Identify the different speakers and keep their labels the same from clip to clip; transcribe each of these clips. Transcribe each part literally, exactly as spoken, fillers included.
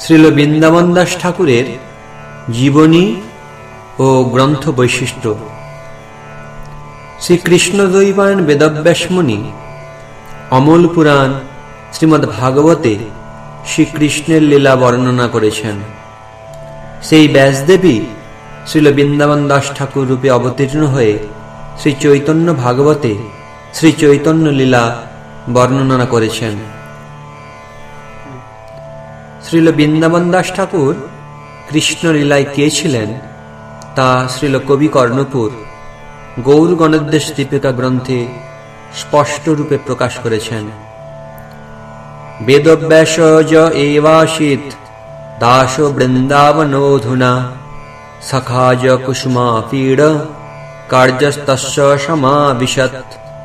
Speaker 1: শ্রীল বৃন্দাবন দাস ঠাকুরের জীবনী ও গ্রন্থ বৈশিষ্ট্য। শ্রীকৃষ্ণদ্বৈপায়ন বেদব্যাস মুনি অমল পুরাণ শ্রীমদ্ ভাগবতে শ্রীকৃষ্ণের লীলা বর্ণনা করেছেন। সেই ব্যাসদেবী শ্রীল বৃন্দাবন দাস ঠাকুর রূপে অবতীর্ণ হয়ে শ্রী চৈতন্য ভাগবতে শ্রী চৈতন্য লীলা বর্ণনা করেছেন। শ্রীল বৃন্দাবন দাস ঠাকুর কৃষ্ণ লীলায় কে ছিলেন তা শ্রীল কবি কর্ণপুর গৌর গণোদ্দেশ দীপিকা গ্রন্থে স্পষ্ট রূপে প্রকাশ করেছেন। বেদব্যাস য এবাসিত দাস বৃন্দাবনোধুনা সখাজ কুসুমা পীড় কার্যস্তস্য সমাবিশত।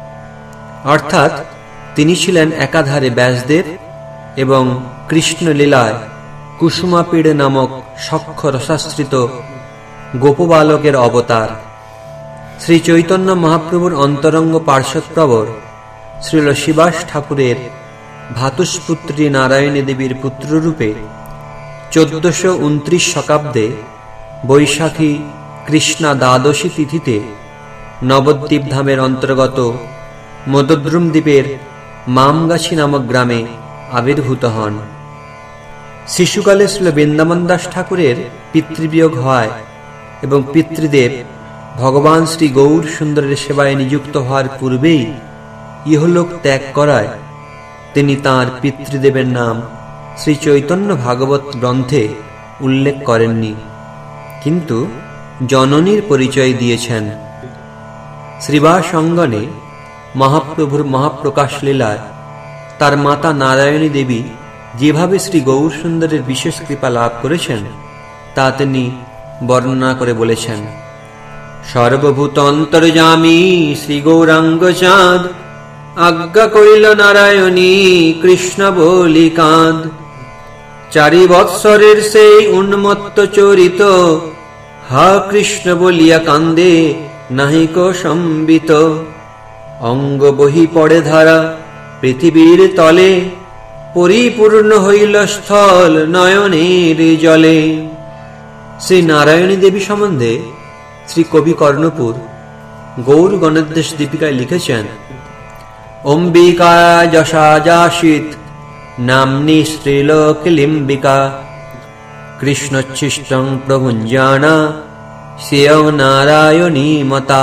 Speaker 1: অর্থাৎ তিনি ছিলেন একাধারে ব্যাসদেব এবং কৃষ্ণ লীলায় কুসুমাপীড় নামক সখ্য রসাশ্রিত গোপবালকের অবতার। শ্রী চৈতন্য মহাপ্রভুর অন্তরঙ্গ পার্শ্বদপ্রবর শ্রীল শিবাস ঠাকুরের ভাতুষপুত্রী নারায়ণী দেবীর পুত্ররূপে চোদ্দশো উনত্রিশ শতাব্দে বৈশাখী কৃষ্ণা দ্বাদশী তিথিতে নবদ্বীপ ধামের অন্তর্গত মদদ্রুম দ্বীপের মামগাছি নামক গ্রামে আবির্ভূত হন। শিশুকালে শ্রীল বৃন্দাবন দাস ঠাকুরের পিতৃবিয়োগ হয় এবং পিতৃদেব ভগবান শ্রী গৌর সুন্দরের সেবায় নিযুক্ত হওয়ার পূর্বেই ইহলোক ত্যাগ করায় তিনি তাঁর পিতৃদেবের নাম শ্রী চৈতন্য ভাগবত গ্রন্থে উল্লেখ করেননি, কিন্তু জননীর পরিচয় দিয়েছেন। শ্রীবাস অঙ্গনে মহাপ্রভুর মহাপ্রকাশ লীলায় তার মাতা নারায়ণী দেবী যেভাবে শ্রী গৌর সুন্দরের বিশেষ কৃপা লাভ করেছেন তা তিনি বর্ণনা করে বলেছেন। সর্বভূত অন্তর্যামী শ্রী গৌরাঙ্গ চাঁদ আজ্ঞা করিল নারায়ণী কৃষ্ণ বলি কাঁদ। চারি বৎসরের সেই উন্মত্ত চরিত হা কৃষ্ণ বলিয়া কান্দে নাহিক সম্বিত। অঙ্গ বহি পড়ে ধারা পৃথিবীর তলে পরিপূর্ণ হইল স্থল নয়নের জলে। শ্রী নারায়ণী দেবী সম্বন্ধে শ্রী কবি কর্ণপুর গৌর গণোদ্দেশ দীপিকায় লিখেছেন, অম্বিকা যশাজাসিত নাম্নী শ্রীলোকলিম্বিকা কৃষ্ণচ্ছিষ্টং প্রভুঞ্জানা শ্রিয়ং নারায়ণী মতা।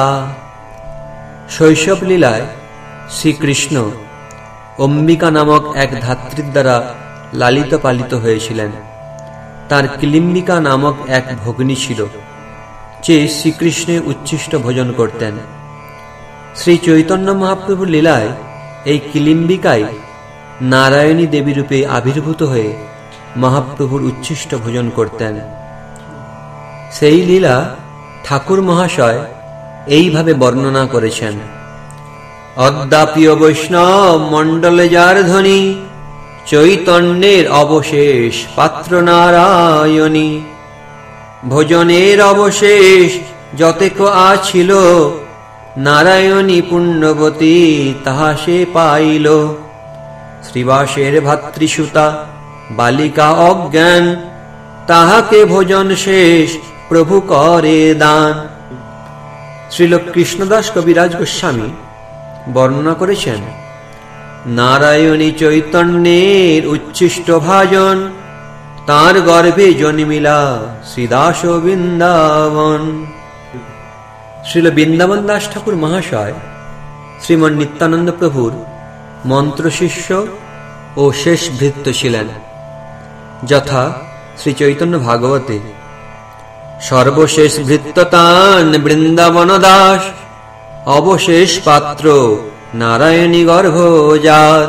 Speaker 1: শৈশব লীলায় শ্রীকৃষ্ণ অম্বিকা নামক এক ধাত্রীর দ্বারা লালিত পালিত হয়েছিলেন। তার কিলিম্বিকা নামক এক ভগ্নী ছিল, যে শ্রীকৃষ্ণের উচ্ছিষ্ট ভোজন করতেন। শ্রী চৈতন্য মহাপ্রভুর লীলায় এই কিলিম্বিকাই নারায়ণী দেবী রূপে আবির্ভূত হয়ে মহাপ্রভুর উচ্ছিষ্ট ভোজন করতেন। সেই লীলা ঠাকুর মহাশয় এইভাবে বর্ণনা করেছেন। অদ্যাপিও বৈষ্ণব মণ্ডলে যার ধ্বনি চৈতন্যের অবশেষ পাত্র নারায়ণী। ভোজনের অবশেষ যতেক আছিল নারায়ণী পুণ্যবতী তাহা সে পাইল। শ্রীবাসের ভাতৃসুতা বালিকা অজ্ঞান তাহাকে ভোজন শেষ প্রভু করে দান। শ্রীল কৃষ্ণদাস কবিরাজ গোস্বামী বর্ণনা করেছেন, নারায়ণী চৈতন্যের উচ্ছিষ্ট ভাজন তাঁর গর্ভে জন্মিলা শ্রীদাস বৃন্দাবন। শ্রীল বৃন্দাবন দাস ঠাকুর মহাশয় শ্রীমন নিত্যানন্দ প্রভুর মন্ত্রশিষ্য ও শেষ ভৃত্য ছিলেন, যথা শ্রী চৈতন্য ভাগবতে সর্বশেষ ভৃত্য তান বৃন্দাবন দাস অবশেষ পাত্র নারায়ণী গর্ভজাত।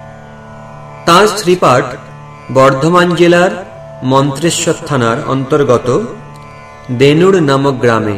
Speaker 1: তাঁর শ্রীপাঠ বর্ধমান জেলার মন্ত্রেশ্বর থানার অন্তর্গত দেনুড় নামক গ্রামে।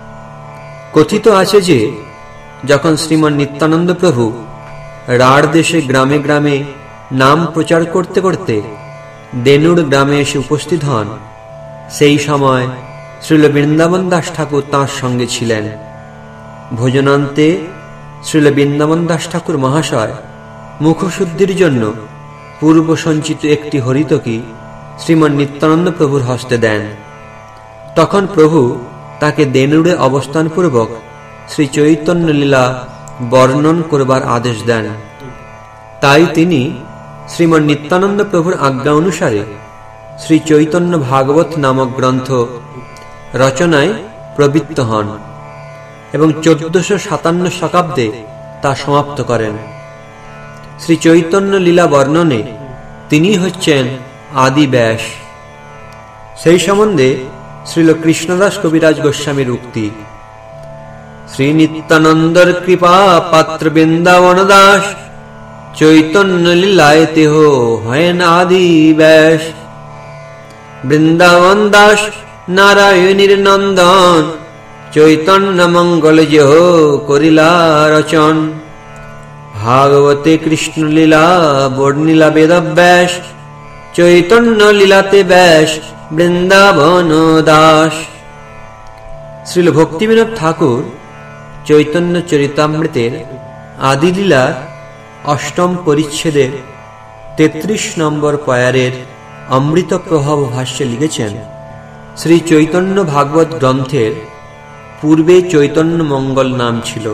Speaker 1: কথিত আছে যে যখন শ্রীমন নিত্যানন্দ প্রভু রাঢ় দেশে গ্রামে গ্রামে নাম প্রচার করতে করতে দেনুড় গ্রামে এসে উপস্থিত হন, সেই সময় শ্রীল বৃন্দাবন দাস ঠাকুর তাঁর সঙ্গে ছিলেন। ভোজনান্তে শ্রীল বৃন্দাবন দাস ঠাকুর মহাশয় মুখশুদ্ধির জন্য পূর্ব সঞ্চিত একটি হরিতকি শ্রীমন নিত্যানন্দ প্রভুর হস্তে দেন। তখন প্রভু তাকে দেনুড়ে অবস্থানপূর্বক শ্রী চৈতন্য লীলা বর্ণন করবার আদেশ দেন। তাই তিনি শ্রীমন নিত্যানন্দ প্রভুর আজ্ঞা অনুসারে শ্রী চৈতন্য ভাগবত নামক গ্রন্থ রচনায় প্রবৃত্ত হন এবং চোদ্দশো সাতান্ন শতাব্দে তা সমাপ্ত করেন। শ্রী চৈতন্য লীলা বর্ণনে তিনি হচ্ছেন আদি ব্যাস। সেই সম্বন্ধে শ্রীল কৃষ্ণদাস কবিরাজ গোস্বামীর উক্তি: শ্রী নিত্যানন্দর কৃপা পাত্র বৃন্দাবন দাস, চৈতন্য লীলায় তেহ হেন আদি ব্যাস। বৃন্দাবন দাস নারায়ণীর নন্দন, চৈতন্য মঙ্গল যেহ করিলা রচন। ভাগবতে কৃষ্ণ লীলা বর্ণিলা বেদব্যাস, চৈতন্য লীলাতে ব্যাস বৃন্দাবন দাস। শ্রীল ভক্তিবিনোদ ঠাকুর চৈতন্য চরিতামৃতের আদিলীলার অষ্টম পরিচ্ছেদের তেত্রিশ নম্বর পয়ারের অমৃত প্রভাব ভাষ্যে লিখেছেন, শ্রী চৈতন্য ভাগবত গ্রন্থের পূর্বে চৈতন্য মঙ্গল নাম ছিল।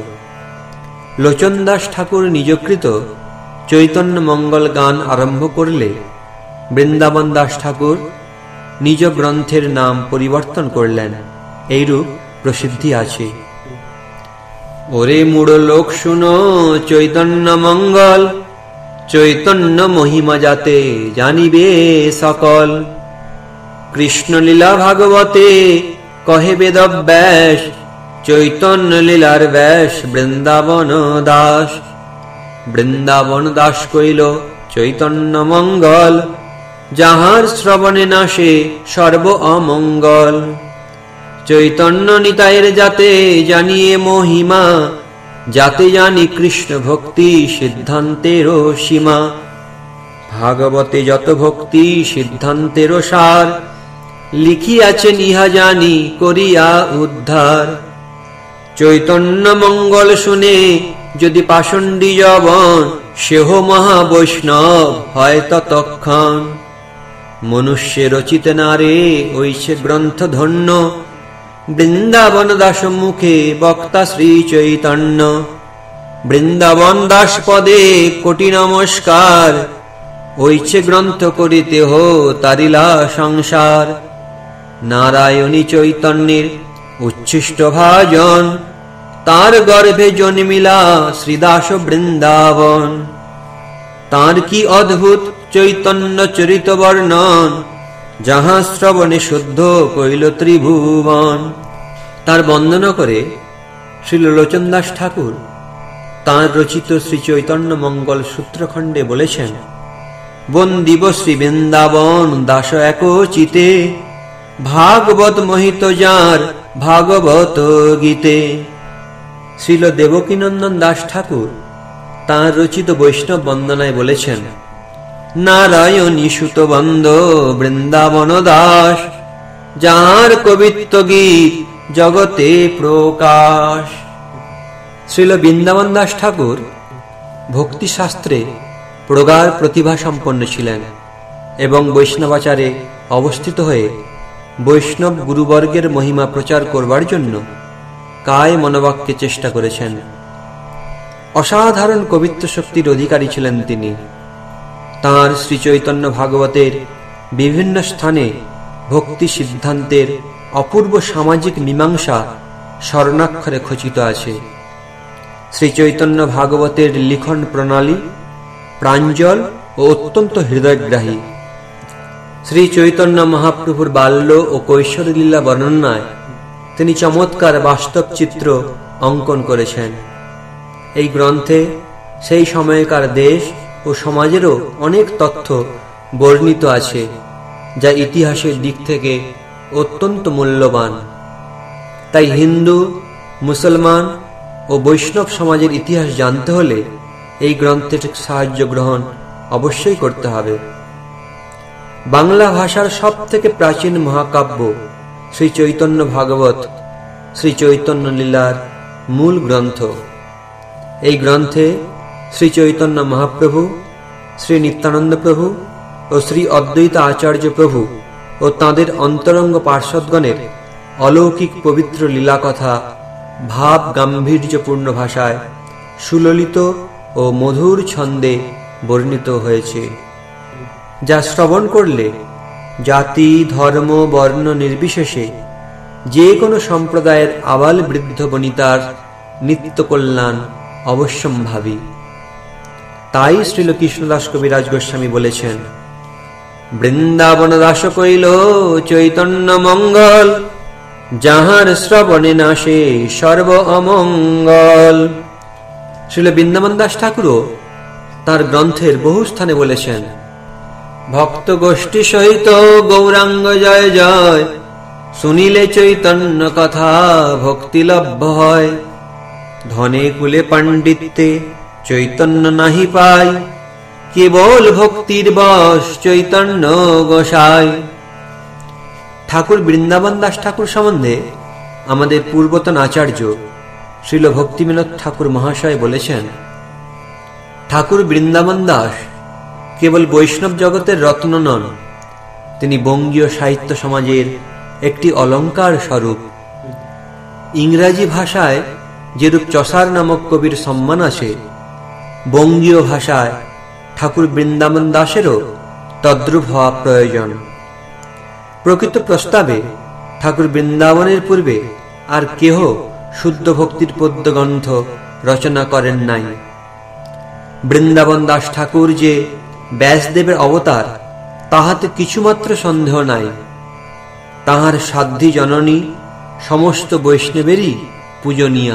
Speaker 1: লোচনদাস ঠাকুর নিজকৃত চৈতন্য মঙ্গল গান আরম্ভ করলে বৃন্দাবন দাস ঠাকুর নিজ গ্রন্থের নাম পরিবর্তন করলেন। এইরূপ প্রসিদ্ধি আছে। ওরে মূঢ় লোক শুনো চৈতন্য মঙ্গল, চৈতন্য মহিমা যাতে জানিবে সকল। কৃষ্ণ লীলা ভাগবতে কহে বেদব্যাস, চৈতন্য লীলার ব্যাস বৃন্দাবন দাস। বৃন্দাবন দাস কইল চৈতন্য মঙ্গল, যাহার শ্রবণে নাশে সর্ব অমঙ্গল। চৈতন্য নিতায়ের যাতে জানিয়ে মহিমা, যাতে জানি কৃষ্ণ ভক্তি সিদ্ধান্তেরও সীমা। ভাগবতে যত ভক্তি সিদ্ধান্তেরও সার, লিখিয়াছেন ইহা জানি করিয়া উদ্ধার। চৈতন্য মঙ্গল শুনে যদি পাষণ্ডী যবন, সেহ মহা বৈষ্ণব হয় ততক্ষণ। মনুষ্যে রচিত নারে ঐছে গ্রন্থ ধন্য, বৃন্দাবন দাস মুখে বক্তা শ্রী চৈতন্য। বৃন্দাবন দাস পদে কোটি নমস্কার, ঐছে গ্রন্থ করিতে হো তারিলা সংসার। নারায়ণী চৈতন্যের উচ্ছিষ্ট ভাজন, তার গর্ভে জন্মিলা শ্রীদাস বৃন্দাবন। তার কি অদ্ভুত চৈতন্য চরিত বর্ণন, যাহা শ্রবণে শুদ্ধ কইল ত্রিভুবন। তার বন্দনা করে শ্রীল লোচনদাস ঠাকুর তাঁর রচিত শ্রী চৈতন্য মঙ্গল সূত্রখণ্ডে বলেছেন, বন্দিব শ্রী বৃন্দাবন দাস এক চিতে, ভাগবত মোহিত যার ভাগবত গীতে। শ্রীল দেবকীনন্দন দাস ঠাকুর তাঁর রচিত বৈষ্ণব বন্দনায় বলেছেন, নারায়ণী সুত বন্দ বৃন্দাবন দাস, যার কবিত্ব গীত জগতে প্রকাশ। শ্রীল বৃন্দাবন দাস ঠাকুর ভক্তিশাস্ত্রে প্রগাঢ় প্রতিভা সম্পন্ন ছিলেন এবং বৈষ্ণবাচারে অবস্থিত হয়ে বৈষ্ণব গুরুবর্গের মহিমা প্রচার করবার জন্য কায় মনোবাক্যে চেষ্টা করেছেন। অসাধারণ কবিত্ব শক্তির অধিকারী ছিলেন তিনি। তাঁর শ্রী চৈতন্য ভাগবতের বিভিন্ন স্থানে ভক্তি সিদ্ধান্তের অপূর্ব সামাজিক মীমাংসা স্বর্ণাক্ষরে খচিত আছে। শ্রী চৈতন্য ভাগবতের লিখন প্রণালী প্রাঞ্জল ও অত্যন্ত হৃদয়গ্রাহী। শ্রী চৈতন্য মহাপ্রভুর বাল্য ও কৈশোর লীলা বর্ণনায় তিনি চমৎকার বাস্তব চিত্র অঙ্কন করেছেন। এই গ্রন্থে সেই সময়কার দেশ ও সমাজেরও অনেক তথ্য বর্ণিত আছে, যা ইতিহাসের দিক থেকে অত্যন্ত মূল্যবান। তাই হিন্দু, মুসলমান ও বৈষ্ণব সমাজের ইতিহাস জানতে হলে এই গ্রন্থের সাহায্য গ্রহণ অবশ্যই করতে হবে। বাংলা ভাষার সব থেকে প্রাচীন মহাকাব্য শ্রী চৈতন্য ভাগবত শ্রী চৈতন্য লীলার মূল গ্রন্থ। এই গ্রন্থে শ্রী চৈতন্য মহাপ্রভু, শ্রী নিত্যানন্দ প্রভু ও শ্রী অদ্বৈত আচার্য প্রভু ও তাঁদের অন্তরঙ্গ পার্ষদগণের অলৌকিক পবিত্র লীলা কথা ভাব গাম্ভীর্যপূর্ণ ভাষায় সুললিত ও মধুর ছন্দে বর্ণিত হয়েছে, যা শ্রবণ করলে জাতি ধর্ম বর্ণ নির্বিশেষে যে কোনো সম্প্রদায়ের আবাল বৃদ্ধ বনিতার নিত্য কল্যাণ অবশ্যম্ভাবী। তাই শ্রীল কৃষ্ণদাস কবিরাজ গোস্বামী বলেছেন, বৃন্দাবন দাস কইল চৈতন্য মঙ্গল, যাহার শ্রবণে নাশে সর্ব অমঙ্গল। শ্রীল বৃন্দাবন দাস ঠাকুরও তার গ্রন্থের বহু স্থানে বলেছেন, ভক্ত গোষ্ঠী সহিত গৌরাঙ্গ জয় জয়, শুনিলে চৈতন্য কথা ভক্তি লভ্য হয়। ধনে কুলে পাণ্ডিত্যে চৈতন্য নাহি পায়, কেবল ভক্তির বশ চৈতন্য গোসাই। ঠাকুর বৃন্দাবন দাস ঠাকুর সম্বন্ধে আমাদের পূর্বতন আচার্য শ্রীল ভক্তিবিনোদ ঠাকুর মহাশয় বলেছেন, ঠাকুর বৃন্দাবন দাস কেবল বৈষ্ণব জগতের রত্ন নন, তিনি বঙ্গীয় সাহিত্য সমাজের একটি অলঙ্কার স্বরূপ। ইংরাজি ভাষায় যেরূপ চসার নামক কবির সম্মান আছে, বঙ্গীয় ভাষায় ঠাকুর বৃন্দাবন দাসেরও তদ্রূপ হওয়া প্রয়োজন। প্রকৃত প্রস্তাবে ঠাকুর বৃন্দাবনের পূর্বে আর কেহ শুদ্ধ ভক্তির পদ্য গ্রন্থ রচনা করেন নাই। বৃন্দাবন দাস ঠাকুর যে ব্যাসদেবের অবতার, তাহাতে কিছুমাত্র সন্দেহ নাই। তাহার সাধ্বী জননী সমস্ত বৈষ্ণবেরই পূজনীয়া।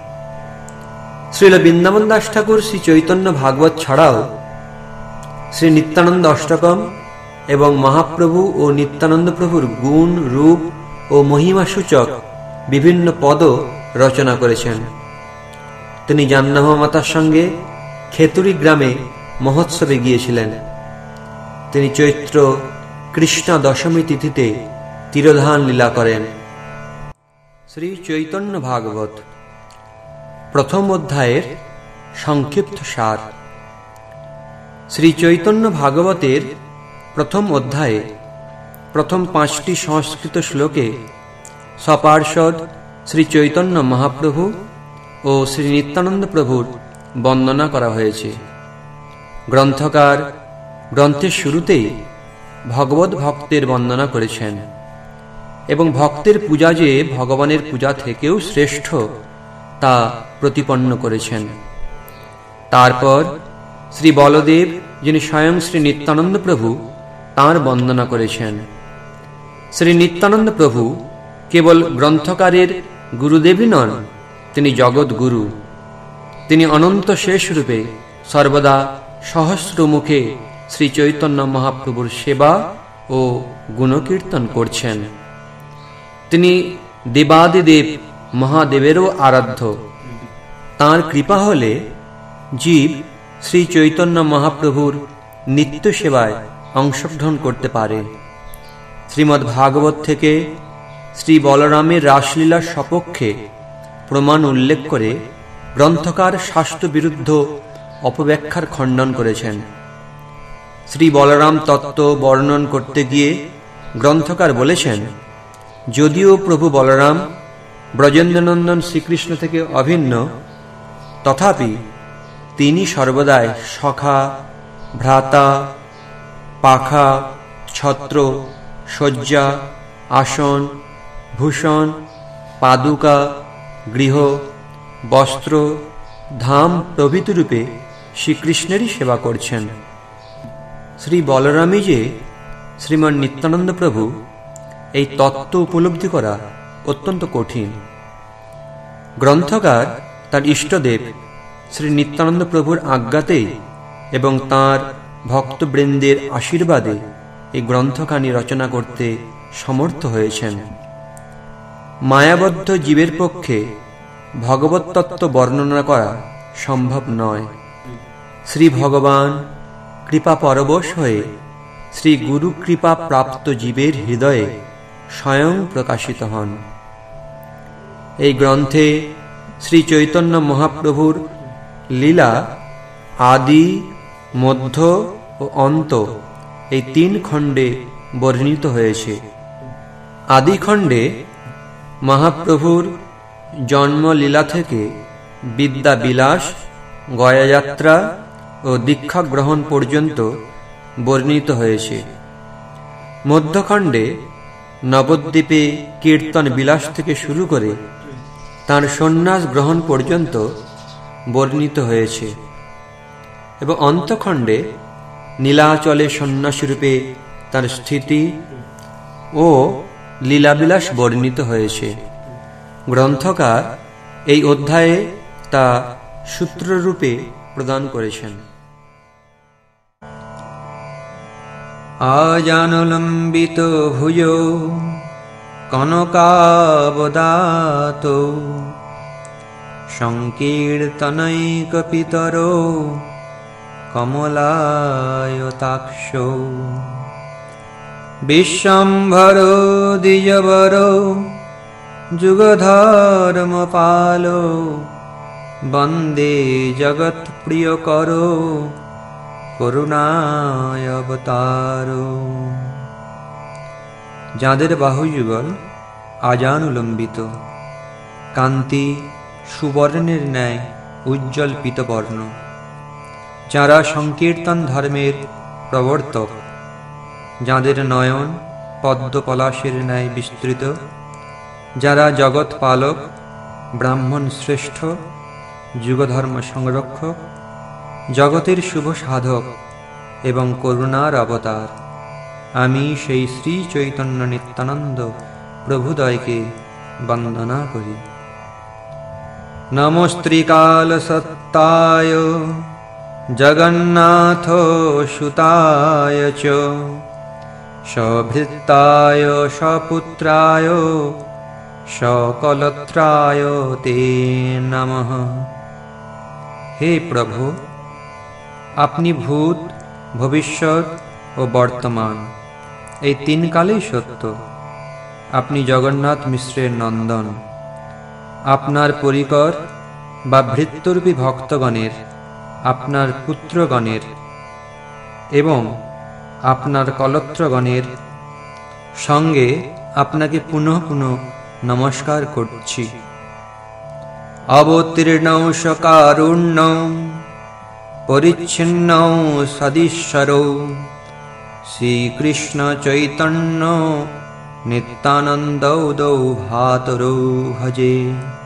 Speaker 1: শ্রীল বৃন্দাবন দাস ঠাকুর শ্রী চৈতন্য ভাগবত ছাড়াও শ্রী নিত্যানন্দ অষ্টকম এবং মহাপ্রভু ও নিত্যানন্দ প্রভুর গুণ রূপ ও মহিমা সূচক বিভিন্ন পদ রচনা করেছেন। তিনি জাহ্নবী মাতার সঙ্গে খেতুরি গ্রামে মহোৎসবে গিয়েছিলেন। তিনি চৈত্র কৃষ্ণা দশমী তিথিতে তিরোধান লীলা করেন। শ্রী চৈতন্য ভাগবত প্রথম অধ্যায়ের সংক্ষিপ্ত সার। শ্রী চৈতন্য ভাগবতের প্রথম অধ্যায়ে প্রথম পাঁচটি সংস্কৃত শ্লোকে সপার্ষদ শ্রী চৈতন্য মহাপ্রভু ও শ্রী নিত্যানন্দ প্রভুর বন্দনা করা হয়েছে। গ্রন্থকার গ্রন্থের শুরুতেই ভগবত ভক্তের বন্দনা করেছেন এবং ভক্তের পূজা যে ভগবানের পূজা থেকেও শ্রেষ্ঠ তা প্রতিপন্ন করেছেন। তারপর শ্রী বলদেব, যিনি স্বয়ং শ্রী নিত্যানন্দ প্রভু, তাঁর বন্দনা করেছেন। শ্রী নিত্যানন্দ প্রভু কেবল গ্রন্থকারের গুরুদেবী নন, তিনি জগৎ গুরু। তিনি অনন্ত শেষ রূপে সর্বদা সহস্র মুখে শ্রী চৈতন্য মহাপ্রভুর সেবা ও গুণকীর্তন করছেন। তিনি দেবাদিদেব মহাদেবেরও আরাধ্য। তাঁর কৃপা হলে জীব শ্রী চৈতন্য মহাপ্রভুর নিত্য সেবায় অংশগ্রহণ করতে পারে। শ্রীমদ্ ভাগবত থেকে শ্রী বলরামের রাসলীলার সপক্ষে প্রমাণ উল্লেখ করে গ্রন্থকার শাস্ত্র বিরুদ্ধ অপব্যাখ্যার খণ্ডন করেছেন। শ্রী বলরাম তত্ত্ব বর্ণন করতে গিয়ে গ্রন্থকার বলেছেন, যদিও প্রভু বলরাম ব্রজেন্দ্রনন্দন শ্রীকৃষ্ণ থেকে অভিন্ন, তথাপি তিনি সর্বদাই সখা, ভ্রাতা, পাখা, ছত্র, শয্যা, আসন, ভূষণ, পাদুকা, গৃহ, বস্ত্র, ধাম প্রভৃতি রূপে শ্রীকৃষ্ণেরই সেবা করছেন। শ্রী বলরামই যে শ্রীমান নিত্যানন্দ প্রভু, এই তত্ত্ব উপলব্ধি করা অত্যন্ত কঠিন। গ্রন্থকার তার ইষ্টদেব শ্রী নিত্যানন্দ প্রভুর আজ্ঞাতেই এবং তাঁর ভক্তবৃন্দের আশীর্বাদে এই গ্রন্থখানি রচনা করতে সমর্থ হয়েছেন। মায়াবদ্ধ জীবের পক্ষে ভগবত তত্ত্ব বর্ণনা করা সম্ভব নয়। শ্রী ভগবান কৃপা পরবশ হয়ে শ্রী গুরু কৃপা প্রাপ্ত জীবের হৃদয়ে স্বয়ং প্রকাশিত হন। এই গ্রন্থে শ্রী চৈতন্য মহাপ্রভুর লীলা আদি, মধ্য ও অন্ত এই তিন খণ্ডে বর্ণিত হয়েছে। আদি খণ্ডে মহাপ্রভুর জন্মলীলা থেকে বিদ্যা বিলাস, গয়াযাত্রা ও দীক্ষা গ্রহণ পর্যন্ত বর্ণিত হয়েছে। মধ্যখণ্ডে নবদ্বীপে কীর্তন বিলাস থেকে শুরু করে তাঁর সন্ন্যাস গ্রহণ পর্যন্ত বর্ণিত হয়েছে এবং অন্তখণ্ডে নীলাচলে সন্ন্যাসীরূপে তাঁর স্থিতি ও লীলাবিলাস বর্ণিত হয়েছে। গ্রন্থকার এই অধ্যায়ে তা সূত্ররূপে প্রদান করেছেন। আজানুলম্বিত ভুজো কনকাবদাত সংকীর্তনৈকপিতরো কমলায়তাক্ষ বিশ্বম্ভরো দ্বিজবরো যুগধর্মপালো বন্দে জগৎপ্রিয়করো করুণায় অবতারো। যাঁদের বাহুযুগল আজানুলম্বিত, কান্তি সুবর্ণের ন্যায় উজ্জ্বল পীতবর্ণ, যাঁরা সংকীর্তন ধর্মের প্রবর্তক, যাঁদের নয়ন পদ্মপলাশের ন্যায় বিস্তৃত, যারা জগৎ পালক, ব্রাহ্মণ শ্রেষ্ঠ, যুগধর্ম সংরক্ষক, জগতের শুভ সাধক এবং করুণার অবতার, আমি সেই শ্রী চৈতন্য নিত্যানন্দ প্রভুদয়কে বন্দনা করি। নমস্ত্রীকাল সত্তায় জগন্নাথ সুতায় চ সভৃত্তায় সপুত্রায় সকলত্রায় তে নমঃ। হে প্রভু, আপনি ভূত, ভবিষ্যৎ ও বর্তমান এই তিন কালেই সত্য। আপনি জগন্নাথ মিশ্রের নন্দন। আপনার পরিকর বা ভৃত্যরূপী ভক্তগণের, আপনার পুত্রগণের এবং আপনার কলত্রগণের সঙ্গে আপনাকে পুনঃ পুনঃ নমস্কার করছি। অবতীর্ণৌ সকারুণ্যৌ পরিচ্ছিন্নৌ সদীশ্বরৌ শ্রীকৃষ্ণ চৈতন্য নিত্যানন্দৌদৌ ভাতরৌ ভজে।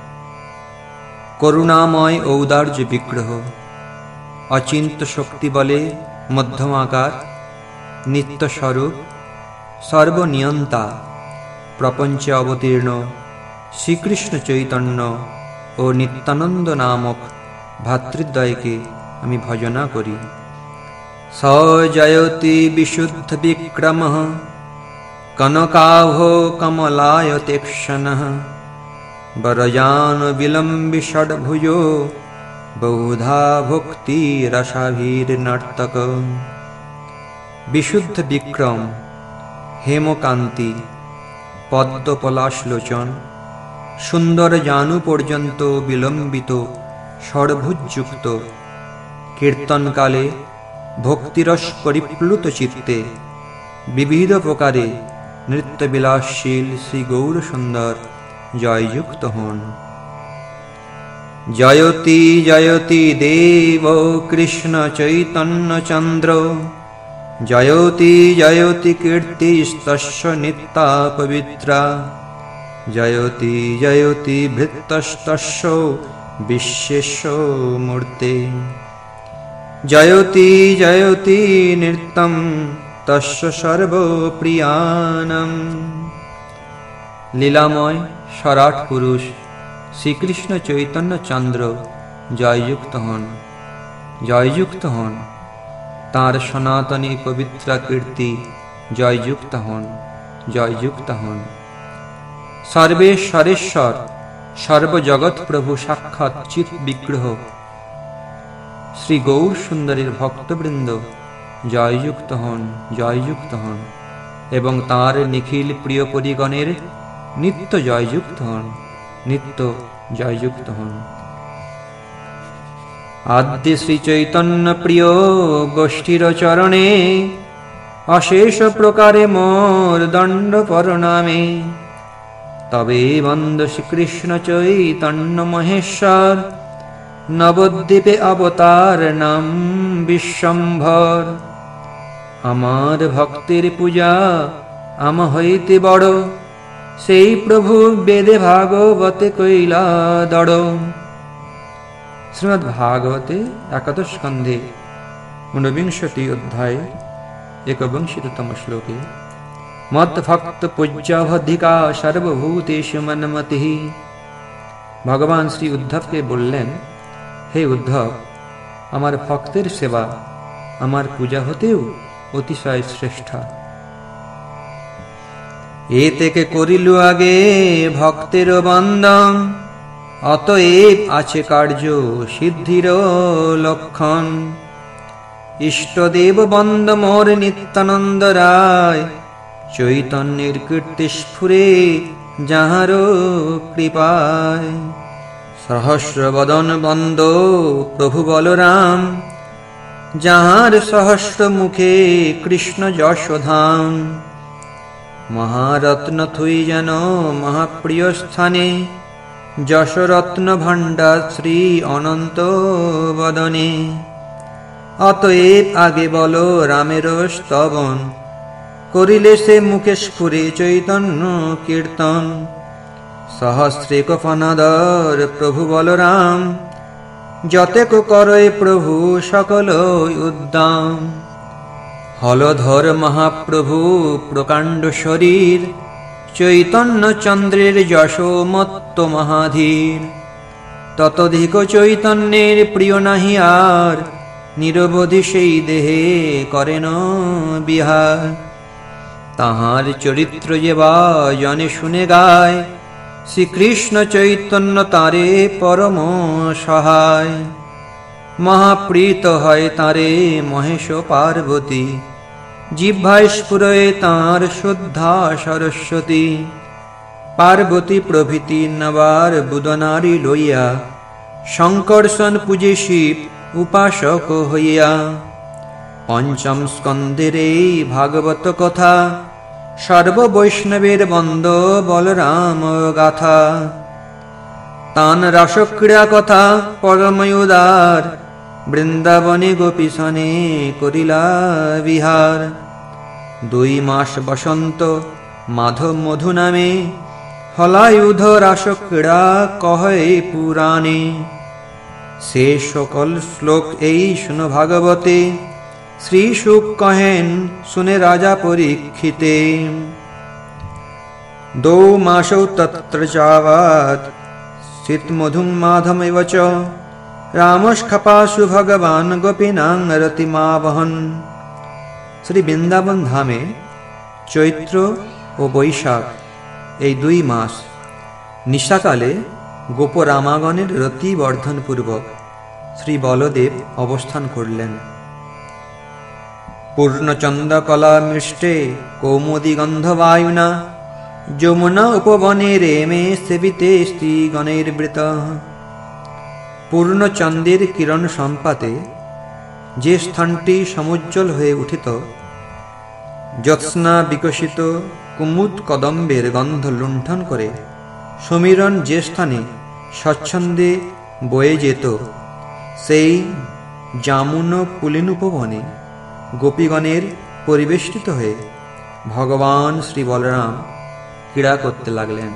Speaker 1: করুণাময় ঔদার্য বিগ্রহ, অচিন্ত শক্তি বলে মধ্যমাকার, নিত্যস্বরূপ, সর্বনিয়ন্তা, প্রপঞ্চে অবতীর্ণ শ্রীকৃষ্ণ চৈতন্য ও নিত্যানন্দ নামক ভাতৃদ্বয়কে আমি ভজনা করি। স জয়তি বিশুদ্ধ বিক্রমঃ কনকাভো কমলায়তেক্ষণঃ বরজান বিলম্বি ষডভুজো বহুধা ভক্তি রসাভীর নর্তক। বিশুদ্ধ বিক্রম, হেমকান্তি, পদ্মপলাশলোচন, সুন্দর জানু পর্যন্ত বিলম্বিত ষড়ভুজযুক্ত, কীর্তনকালে ভক্তিরস পরিপ্লুত চিত্তে বিবিধ প্রকারে নৃত্যবিলাসশীল শ্রী গৌরসুন্দর জয়যুক্ত হন। জয়তি জয়তি দেব কৃষ্ণ চৈতন্য চন্দ্র জয়তি জয়তি কীর্তিস্তস্য নিত্যা পবিত্রা জয়তি জয়তি ভৃত্যস্তস্য বিশ্বেশ্ব মূর্তে জয়তি জয়তি নৃত্যং তস্য সর্বপ্রিয়ানাম। লীলাময় সরাট পুরুষ শ্রীকৃষ্ণ চৈতন্য চন্দ্র জয়যুক্ত হন, জয়যুক্ত হন। তাঁর সনাতনী পবিত্রা কীর্তি জয়যুক্ত হন, জয়যুক্ত হন। সর্বেশ্বরেশ্বর সর্বজগৎ প্রভু সাক্ষাৎ চিৎ বিগ্রহ শ্রী গৌর সুন্দরীর ভক্তবৃন্দ জয়যুক্ত হন, জয়যুক্ত হন এবং তাঁর নিখিল প্রিয় পরিগণের নিত্য জয়যুক্ত হন, নিত্য জয়যুক্ত হন। আদ্য শ্রী চৈতন্য প্রিয় গোষ্ঠীর চরণে অশেষ প্রকারে মোর দণ্ড প্রণামে। তবে বন্দ শ্রীকৃষ্ণ চৈতন্য মহেশ্বর, নবদ্বীপে অবতার নাম বিশ্বম্ভর। আমার ভক্তের পূজা আম হইতে বড়, সেই প্রভু বেদে ভাগবতে কইলা দড়। শ্রীমদ্ ভাগবতে একাদশ স্কন্ধে ঊনবিংশতি অধ্যায়ে একবিংশতিতম শ্লোকে মদ্ভক্ত পূজ্যাবধিকা সর্বভূতেষু মন্মতিঃ। ভগবান শ্রী উদ্ধবকে বললেন, হে উদ্ধব, আমার ভক্তের সেবা আমার পূজা হতেও অতিশয় শ্রেষ্ঠ। এ থেকে করিলু আগে ভক্তের বন্দন, অতএব আছে কার্য সিদ্ধির লক্ষণ। ইষ্টদেব বন্দ মোর নিত্যানন্দ রায়, চৈতন্যের কীর্তি স্ফুরে যাহার কৃপায়। সহস্র বদন বন্দ প্রভু বলরাম, যাহার সহস্র মুখে কৃষ্ণ যশোধাম। মহারত্ন থুই যেন মহাপ্রিয় স্থানে, যশরত্ন ভাণ্ডার শ্রী অনন্ত বদনে। অতএব আগে বলো রামের স্তবন, করিলে সে মুখে স্ফুরে চৈতন্য কীর্তন। সহস্রে কফনাদর প্রভু বলরাম, যতেক করয় প্রভু সকল উদ্দাম। হলধর মহাপ্রভু প্রকাণ্ড শরীর, চৈতন্য চন্দ্রের যশোমত্ত মহাধীর। ততধিক চৈতন্যের প্রিয় নাহি আর, নিরবধি সেই দেহে করেন বিহার। তাহার চরিত্র যে বা জনে শুনে গায়, শ্রীকৃষ্ণ চৈতন্য তারে পরম সহায়। মহাপ্রীত হয় তারে মহেশ পার্বতী, জিহ্বায় স্ফুরয়ে তাঁর শুদ্ধা সরস্বতী। পার্বতী প্রভৃতি নবার বুদনারী লইয়া, শঙ্কর্ষণ পূজে শিব উপাসক হইয়া। পঞ্চম স্কন্ধের এই ভাগবত কথা, সর্ববৈষ্ণবের বন্দ বলরাম গাথা। তান রাসক্রীড়া কথা পরময়োদার, বৃন্দাবনে গোপীসনে করিলা বিহার। দুই মাস বসন্ত মাধব মধু নামে, হলায়ুধ রাসক্রীড়া কহে পুরাণে। সে সকল শ্লোক এই শুনো ভাগবতে, শ্রী শুক কহেন শুনে রাজা পরীক্ষিতে। দৌ মাসৌ তত্র যাবৎ শীতমধুং মাধমেব চ, রামস্খপাসু ভগবান গোপীনাং রতিমাবহন। শ্রী বৃন্দাবন ধামে চৈত্র ও বৈশাখ এই দুই মাস নিশাকালে গোপরামাগণের রতি বর্ধন পূর্বক শ্রী বলদেব অবস্থান করলেন। পূর্ণচন্দ্রকলা মৃষ্টে কৌমুদী গন্ধবায়ুনা, যমুনা উপবনে রেমে সেবিতে স্ত্রীগণের বৃত। পূর্ণচন্দ্রের কিরণ সম্পাতে যে স্থানটি সমুজ্জ্বল হয়ে উঠিত, জ্যোৎস্না বিকশিত কুমুদ কদম্বের গন্ধ লুণ্ঠন করে সমীরণ যে স্থানে স্বচ্ছন্দে বয়ে যেত, সেই জামুন পুলিন উপবনে গোপীগণের পরিবেষ্টিত হয়ে ভগবান শ্রী বলরাম ক্রীড়া করতে লাগলেন।